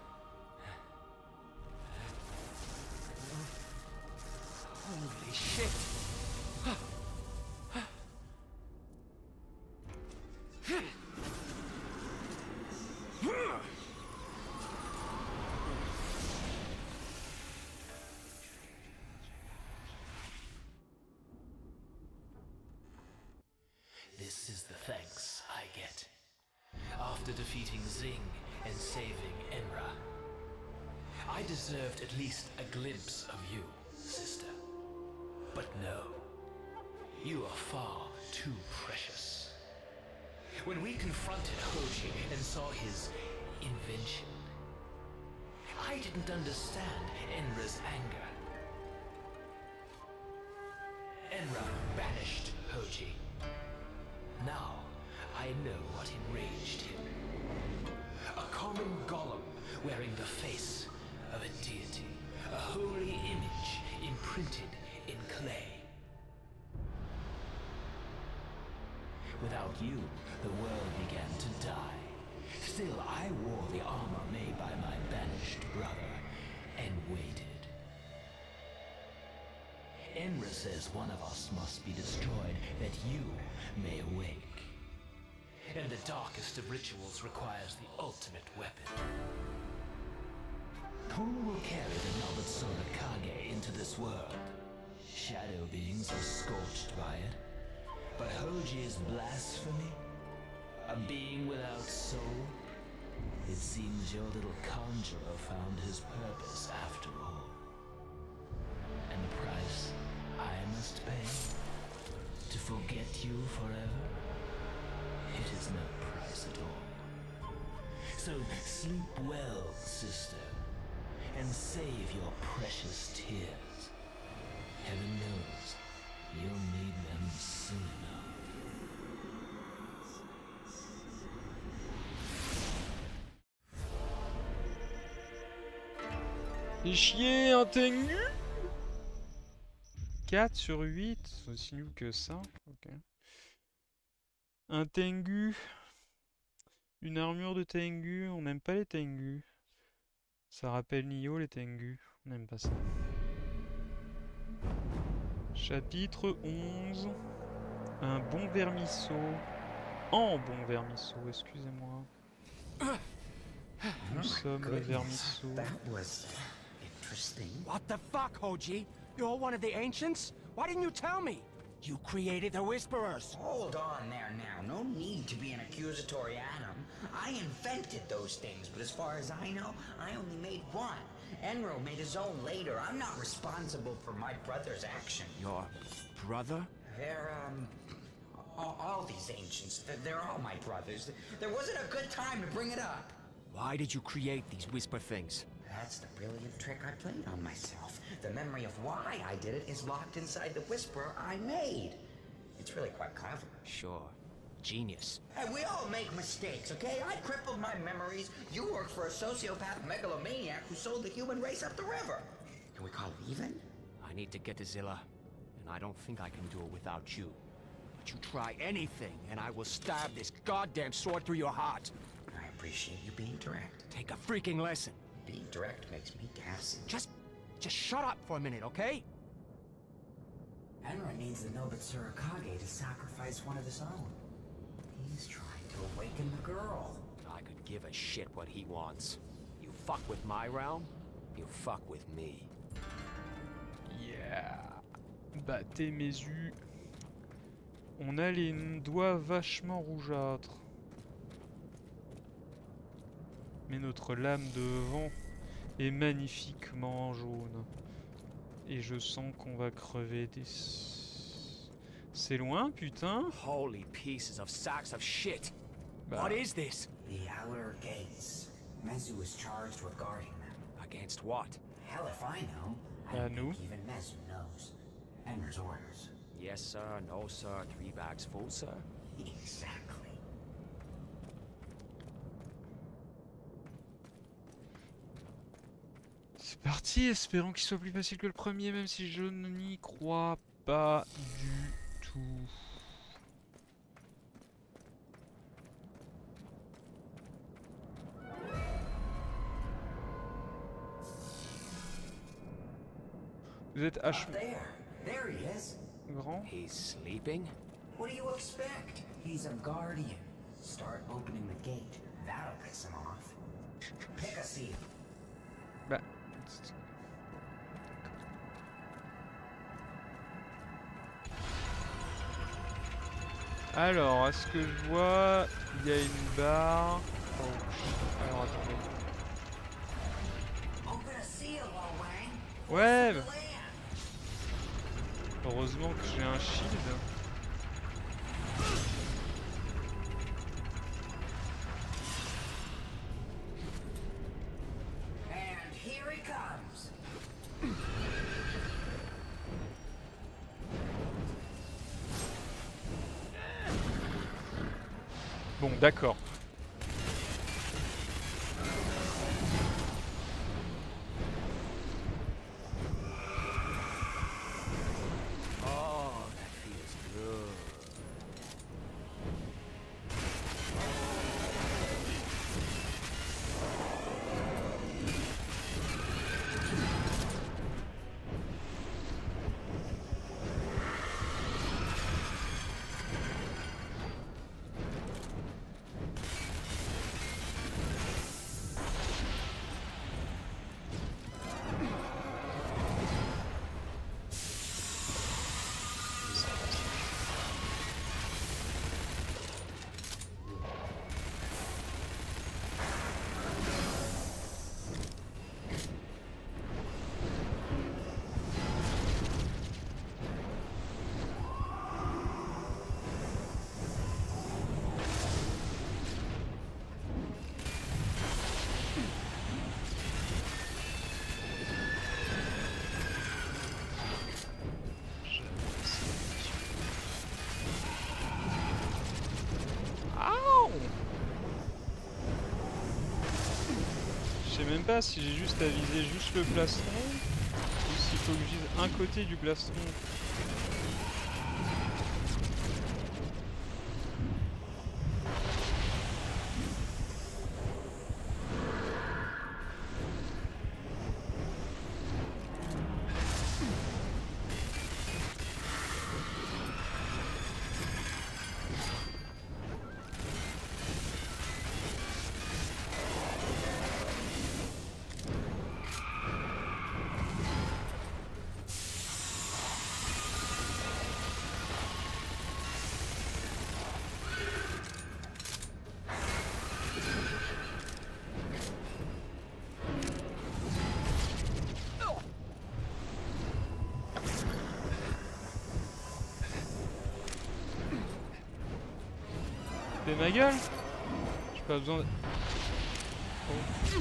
Holy shit. This is the thanks I get. After defeating Zing and saving Enra, I deserved at least a glimpse of you, sister. But no, you are far too precious. When we confronted Hoji and saw his invention, I didn't understand Enra's anger. Enra banished Hoji. Now, I know what enraged him. A common golem wearing the face of a deity. A holy image imprinted in clay. Without you, the world began to die. Still, I wore the armor made by my banished brother, and waited. Enra says one of us must be destroyed, that you may awake. And the darkest of rituals requires the ultimate weapon. Who will carry the Nobutsuna Kage into this world? Shadow beings are scorched by it. But Hoji's blasphemy? A being without soul? It seems your little conjurer found his purpose after all. And the price I must pay? To forget you forever? It is no price at all. So sleep well, sister, and save your precious tears. Heaven knows, you'll need them soon enough. Fais chier, un Tengu 4 sur 8, c'est aussi nul que ça. Ok. Un Tengu. Une armure de Tengu. On n'aime pas les Tengu. Ça rappelle Nioh les Tengu. On n'aime pas ça. Chapitre 11. Un bon vermisseau. En bon vermisseau, excusez-moi. Nous sommes le vermisseau. That was interesting. What the fuck, Hoji? You're one of the ancients? Why didn't you tell me? You created the Whisperers. Hold on there now. No need to be an accusatory, Adam. I invented those things, but as far as I know, I only made one. Enro made his own later. I'm not responsible for my brother's action. Your brother? They're, all these ancients, they're all my brothers. There wasn't a good time to bring it up. Why did you create these Whisper things? That's the brilliant trick I played on myself. The memory of why I did it is locked inside the Whisperer I made. It's really quite clever. Sure. Genius. Hey, we all make mistakes, okay? I crippled my memories. You work for a sociopath megalomaniac who sold the human race up the river. Can we call it even? I need to get to Zilla, and I don't think I can do it without you. But you try anything, and I will stab this goddamn sword through your heart. I appreciate you being direct. Take a freaking lesson. Being direct makes me gassy. Just shut up for a minute, okay? Enra needs the Nobutsuru Kage to sacrifice one of his own. He's trying to awaken the girl. I could give a shit what he wants. You fuck with my realm, you fuck with me. Yeah. Battez mes yeux. On a les doigts vachement rougeâtres. Mais notre lame de vent est magnifiquement jaune. Et je sens qu'on va crever des... C'est loin, putain. Holy pieces of sacks of shit. Bah. What is this? The outer gates. Mezu is charged with guarding them. Against what? Hell if I know. I don't nous. think even Mezu knows. Enra's orders. Yes, sir. No, sir. 3 bags full, sir. Exactly. C'est parti, espérons qu'il soit plus facile que le premier, même si je n'y crois pas du tout. Vous êtes Up there he is. grand? He's sleeping? What do you expect? He's a guardian. Start opening the gate. That'll piss him off. Pick a seal. Bah... Alors, à ce que je vois, il y a une barre. Oh, alors attendez. Open a seal, Wang. Ouais. Heureusement que j'ai un shield. And here he comes. Bon, d'accord. Oh, that feels good. Je sais même pas si j'ai juste à viser juste le plastron ou s'il faut que je vise un côté du plastron. Fais ma gueule. J'ai pas besoin de... Oh.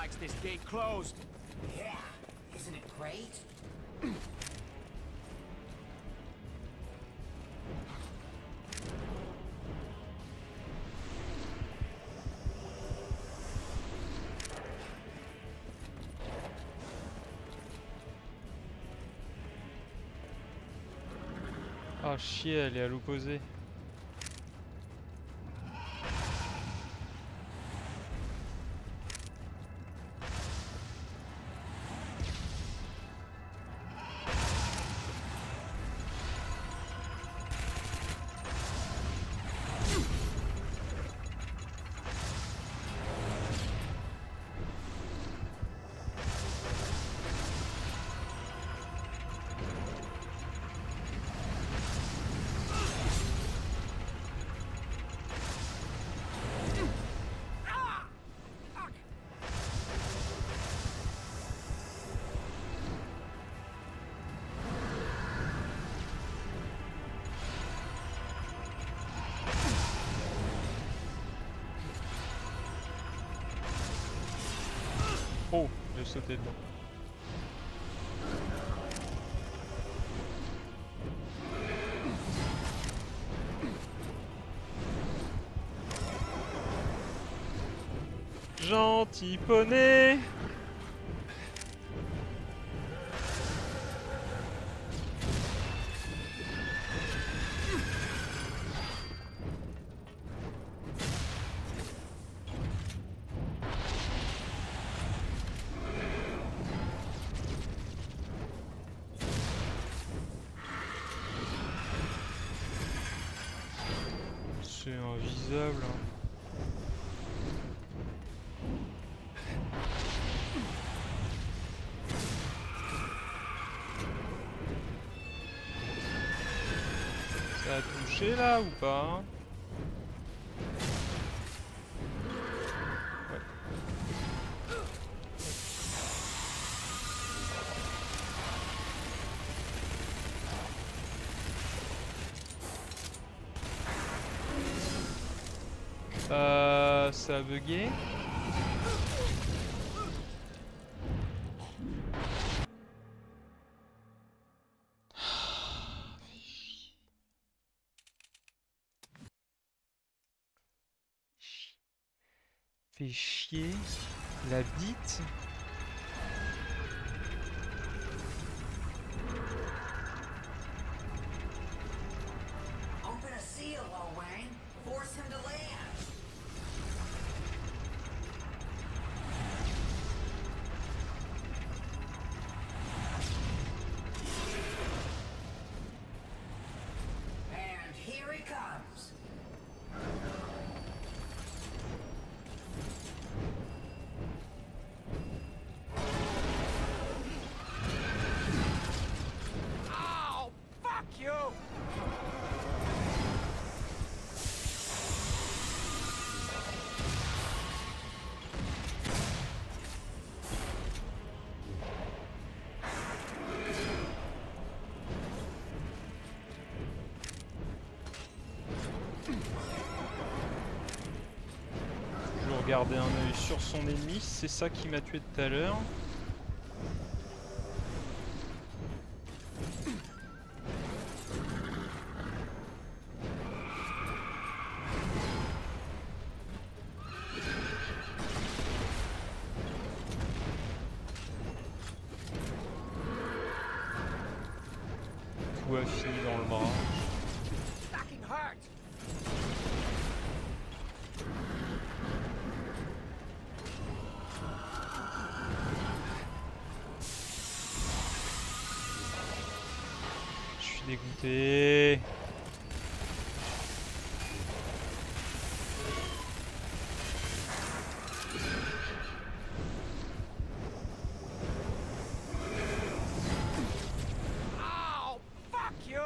likes this gate closed. Yeah, isn't it great? Ah chier, elle est à l'opposé. Oh, j'ai sauté dedans. Gentil poney. C'est invisible. Ça a touché là ou pas? Ouais. Ça a bugué. Fait chier la bite. Open a seal, Wang. Force him to land. And here he comes. Ow! Fuck you! Toujours garder un œil sur son ennemi, c'est ça qui m'a tué tout à l'heure. Tout a fini dans le bras. Fucking hurt! Je suis dégoûté. Ow! Fuck you!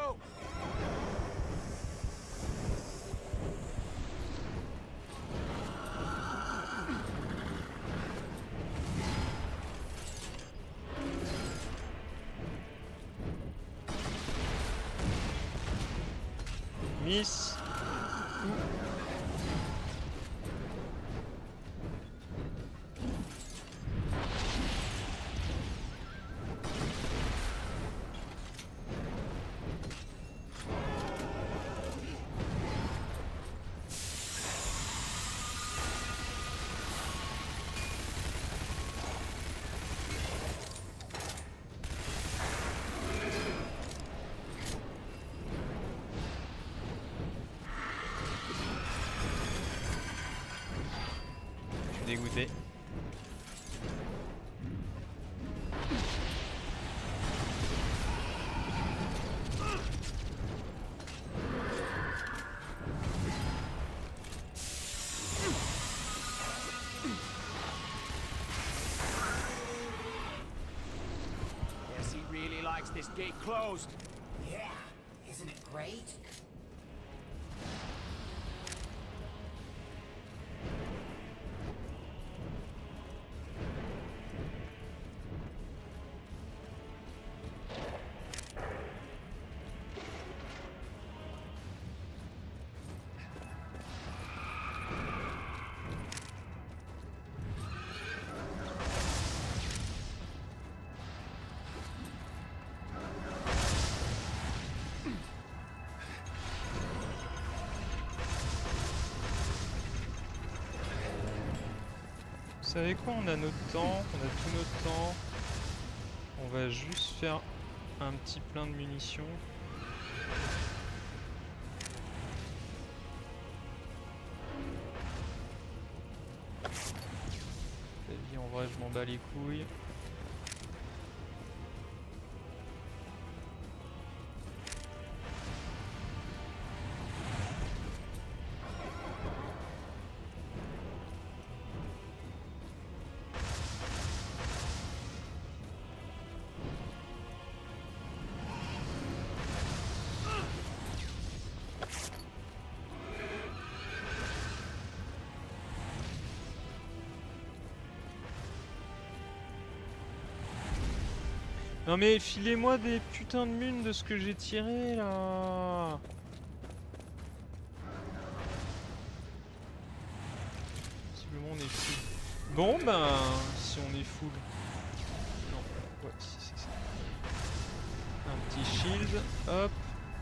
Miss. dégoûté. Yes, he really likes this gate closed. Yeah, isn't it great? Vous savez quoi, on a notre temps, on a tout notre temps. On va juste faire un petit plein de munitions. La vie en vrai je m'en bats les couilles. Non mais filez-moi des putains de munes de ce que j'ai tiré là. Visiblement on est full. Bon ben si on est full. Non, ouais si c'est ça. Un petit shield, hop.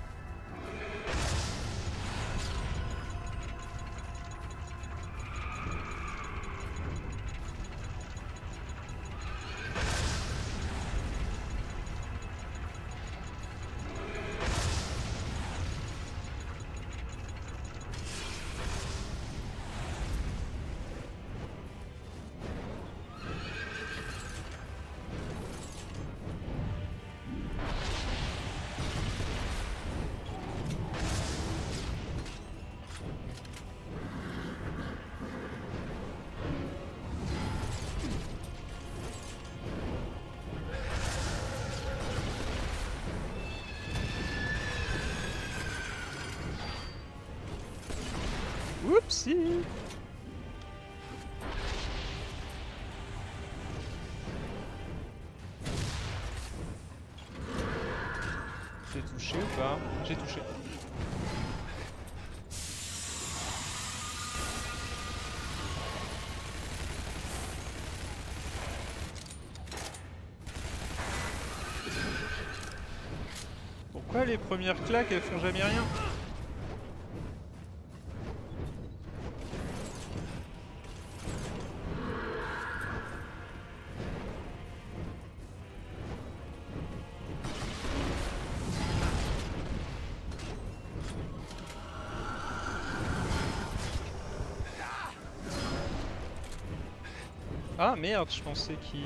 Oupsie. J'ai touché ou pas? J'ai touché. Pourquoi les premières claques elles font jamais rien? Ah merde, je pensais qui...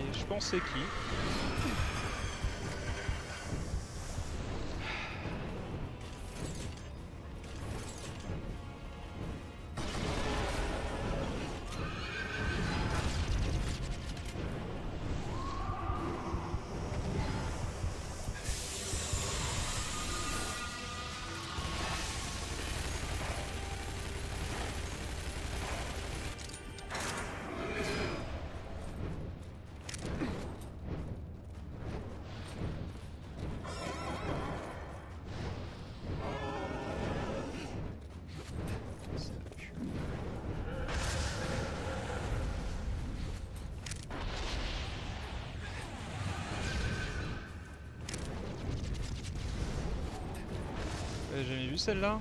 J'ai jamais vu celle-là.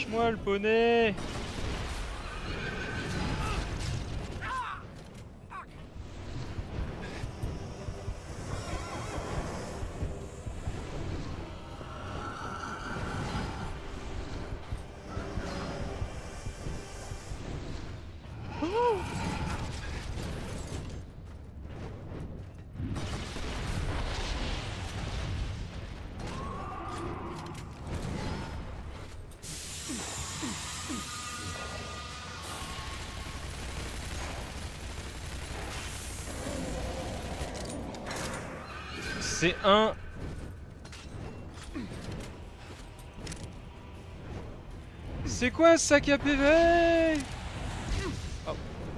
Lâche-moi le poney! C'est un... C'est quoi ce sac à PV? Oh.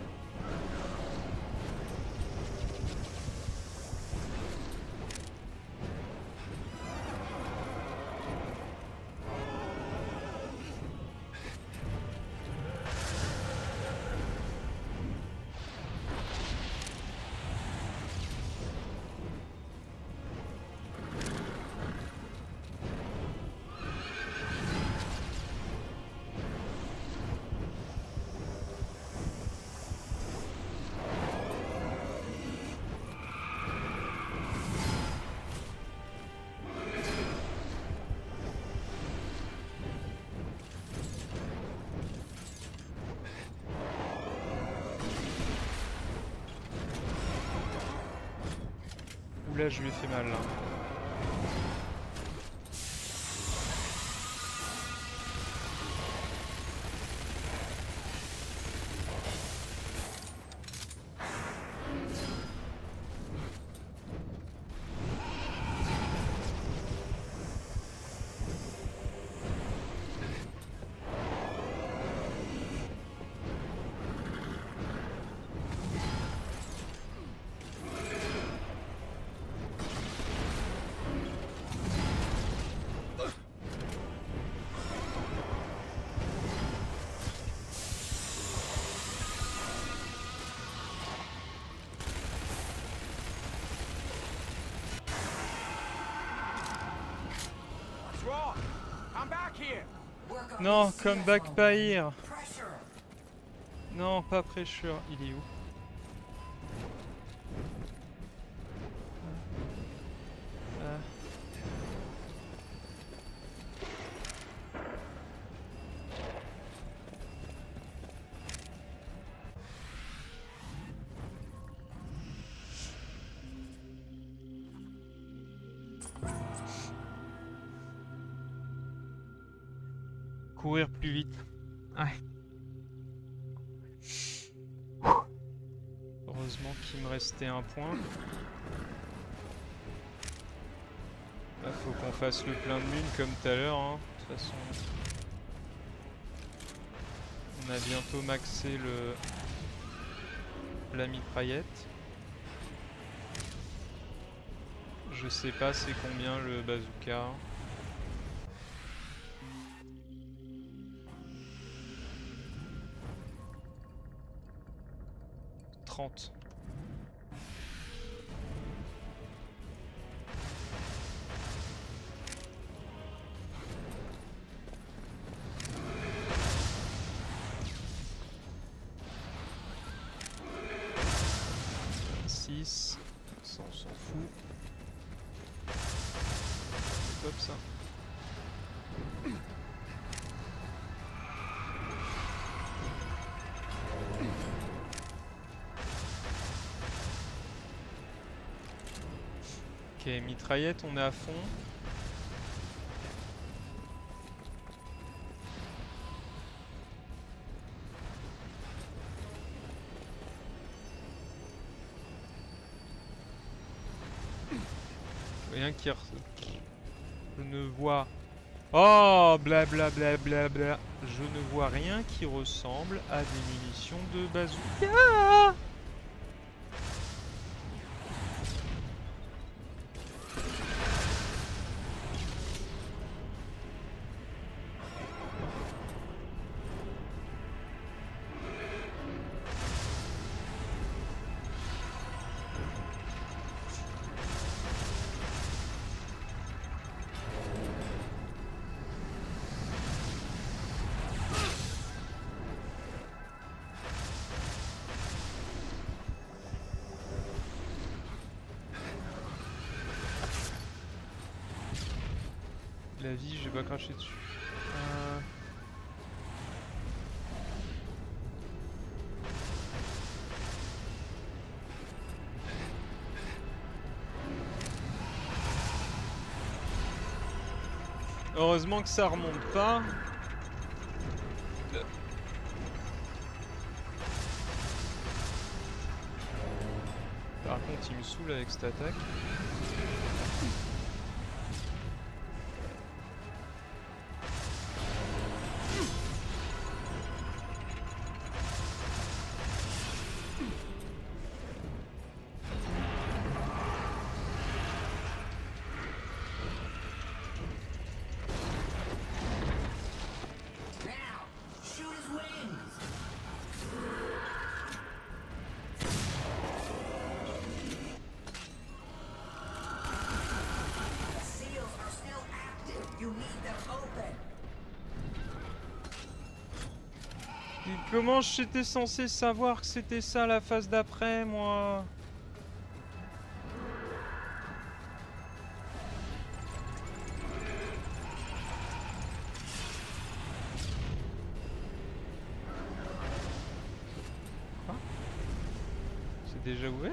Là je lui ai fait mal là. Non, come back pas here. Non, pas pressure. Il est où? Courir plus vite. Ouais. Heureusement qu'il me restait un point. Là, faut qu'on fasse le plein de lune comme tout à l'heure. Hein. De toute façon, on a bientôt maxé la mitraillette. Je sais pas c'est combien le bazooka. 30. Ça on s'en fout. C'est top ça. Ok, mitraillette, on est à fond. Rien qui... Je ne vois... Oh, blablabla. Je ne vois rien qui ressemble à des munitions de bazooka. La vie, j'ai pas craché dessus. Heureusement que ça remonte pas. Par contre, il me saoule avec cette attaque. Comment j'étais censé savoir que c'était ça la phase d'après, moi? Quoi? C'est déjà ouvert?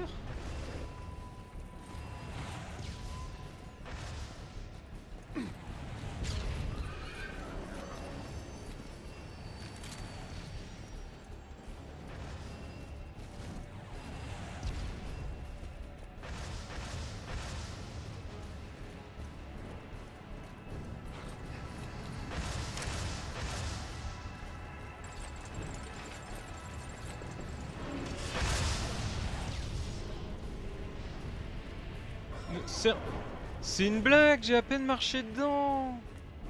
C'est une blague, j'ai à peine marché dedans.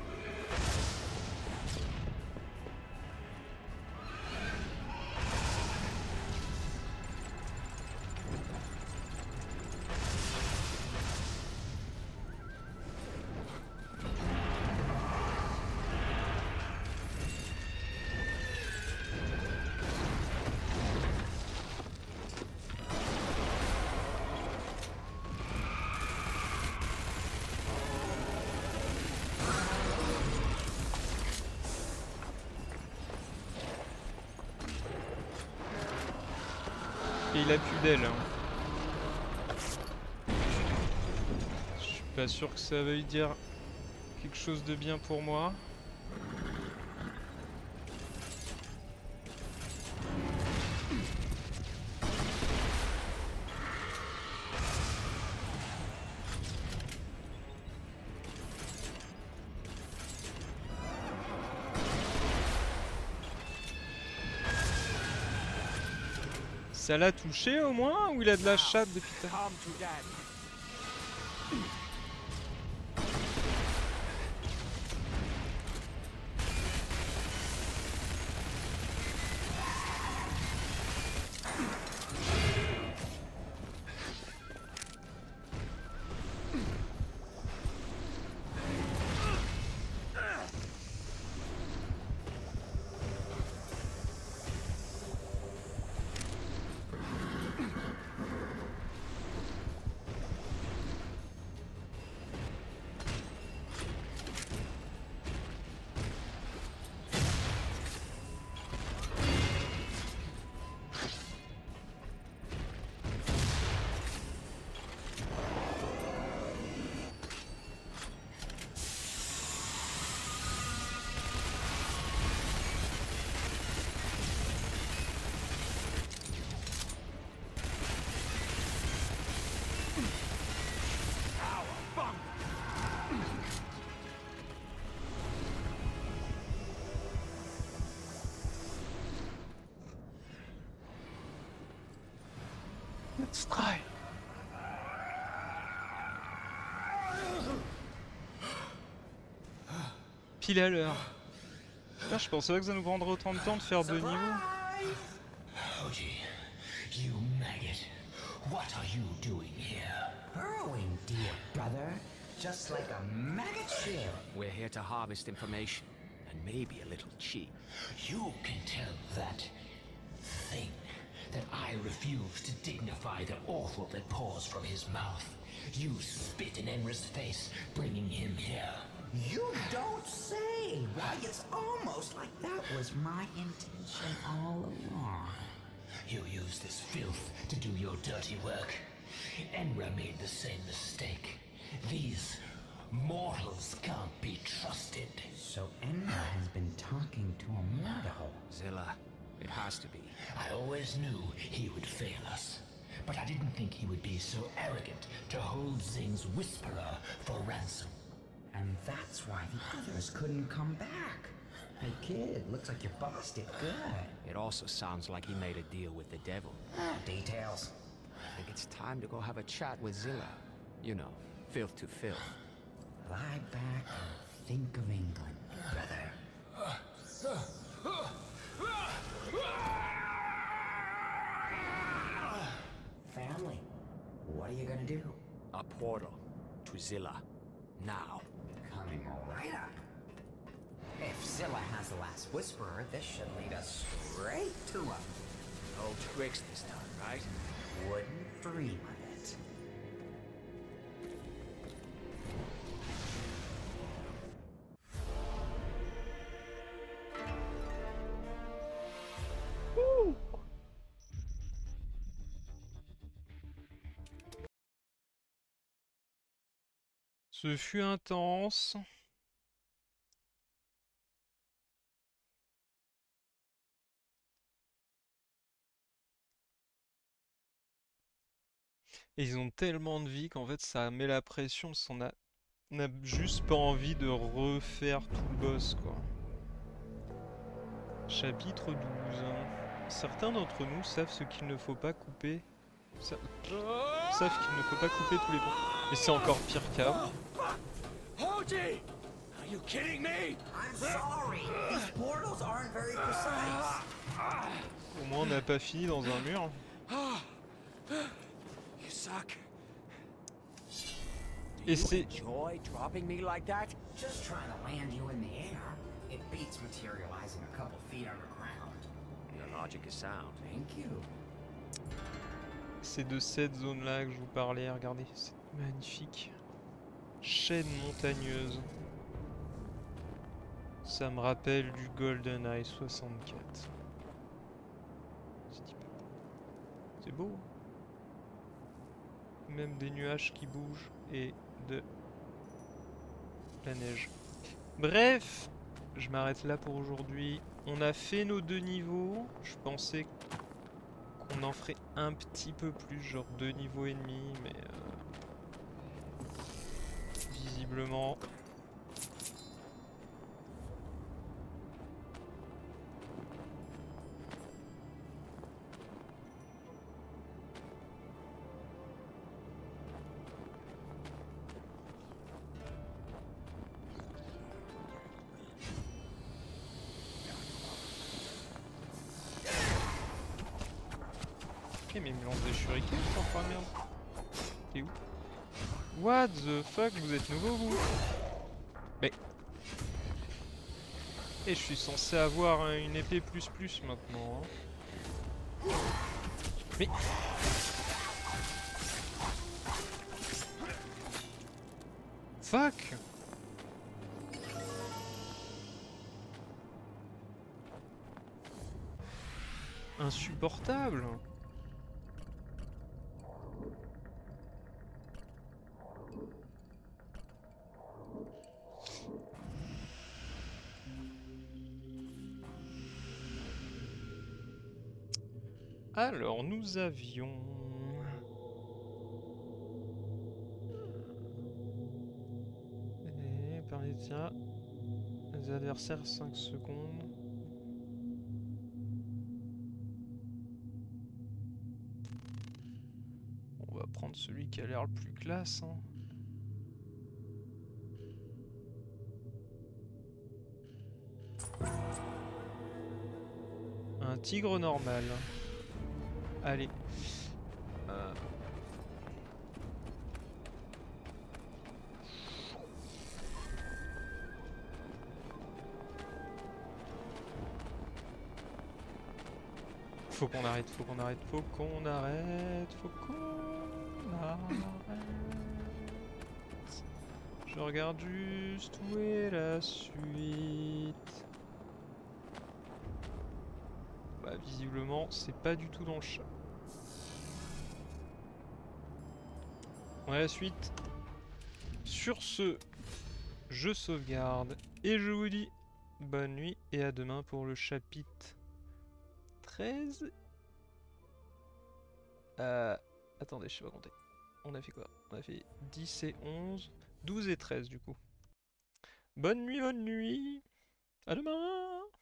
Et il a plus d'aile. Je suis pas sûr que ça veuille dire quelque chose de bien pour moi. Ça l'a touché au moins ou il a de la chatte depuis tout à l'heure? Let's try. Pile à l'heure. Putain, je pensais pas que ça nous prendrait autant de temps de faire 2 niveaux. Hoji, you maggot. What are you doing here? Burrowing, dear brother. Just like a maggot shell. We're here to harvest information, and maybe a little cheap. You can tell that thing that I refuse to dignify the offal that pours from his mouth. You spit in Enra's face, bringing him here. You don't say! Why, it's almost like that was my intention all along. You used this filth to do your dirty work. Enra made the same mistake. These mortals can't be trusted. So Enra has been talking to a mortal. Zilla, it has to be. I always knew he would fail us. But I didn't think he would be so arrogant to hold Zing's Whisperer for ransom. And that's why the others couldn't come back. Hey kid, looks like your boss did good. It also sounds like he made a deal with the devil. Details. I think it's time to go have a chat with Zilla. You know, filth to filth. Lie back and think of England, brother. Family, what are you gonna do? A portal to Zilla. Now. Coming right up. If Zilla has the last whisperer, this should lead us straight to him. No tricks this time, right? Wouldn't dream of it. Ce fut intense. Et ils ont tellement de vie qu'en fait ça met la pression, parce qu'on a juste pas envie de refaire tout le boss quoi. Chapitre 12. Certains d'entre nous savent ce qu'il ne faut pas couper. Savent qu'il ne faut pas couper tous les ponts. Et c'est encore pire qu'avant. Hoji! Are you kidding me? I'm sorry. These portals aren't very precise. Au moins on n'a pas fini dans un mur. You suck. Et c'est... Enjoy dropping me like that? Just trying to land you in the air. It beats materializing a couple feet underground. Your logic is sound. Thank you. C'est de cette zone-là que je vous parlais, regardez, c'est magnifique. Chaîne montagneuse. Ça me rappelle du GoldenEye 64. C'est beau. Même des nuages qui bougent et de la neige. Bref, je m'arrête là pour aujourd'hui. On a fait nos 2 niveaux. Je pensais qu'on en ferait un petit peu plus, genre 2 niveaux et demi, mais visiblement... Mais il me lance des shurikens, je crois, merde. T'es où? What the fuck, vous êtes nouveau, vous? Mais... Et je suis censé avoir une épée plus maintenant. Hein. Mais... Fuck! Insupportable! Alors, nous avions... Et parmi les adversaires 5 secondes. On va prendre celui qui a l'air le plus classe. Hein. Un tigre normal. Allez. Faut qu'on arrête, faut qu'on arrête, faut qu'on arrête, faut qu'on arrête. Je Je regarde juste où est la suite. Bah visiblement c'est pas du tout dans le chat. On a la suite. Sur ce, je sauvegarde et je vous dis bonne nuit et à demain pour le chapitre 13. Attendez, je sais pas compter. On a fait quoi? On a fait 10 et 11, 12 et 13 du coup. Bonne nuit, à demain!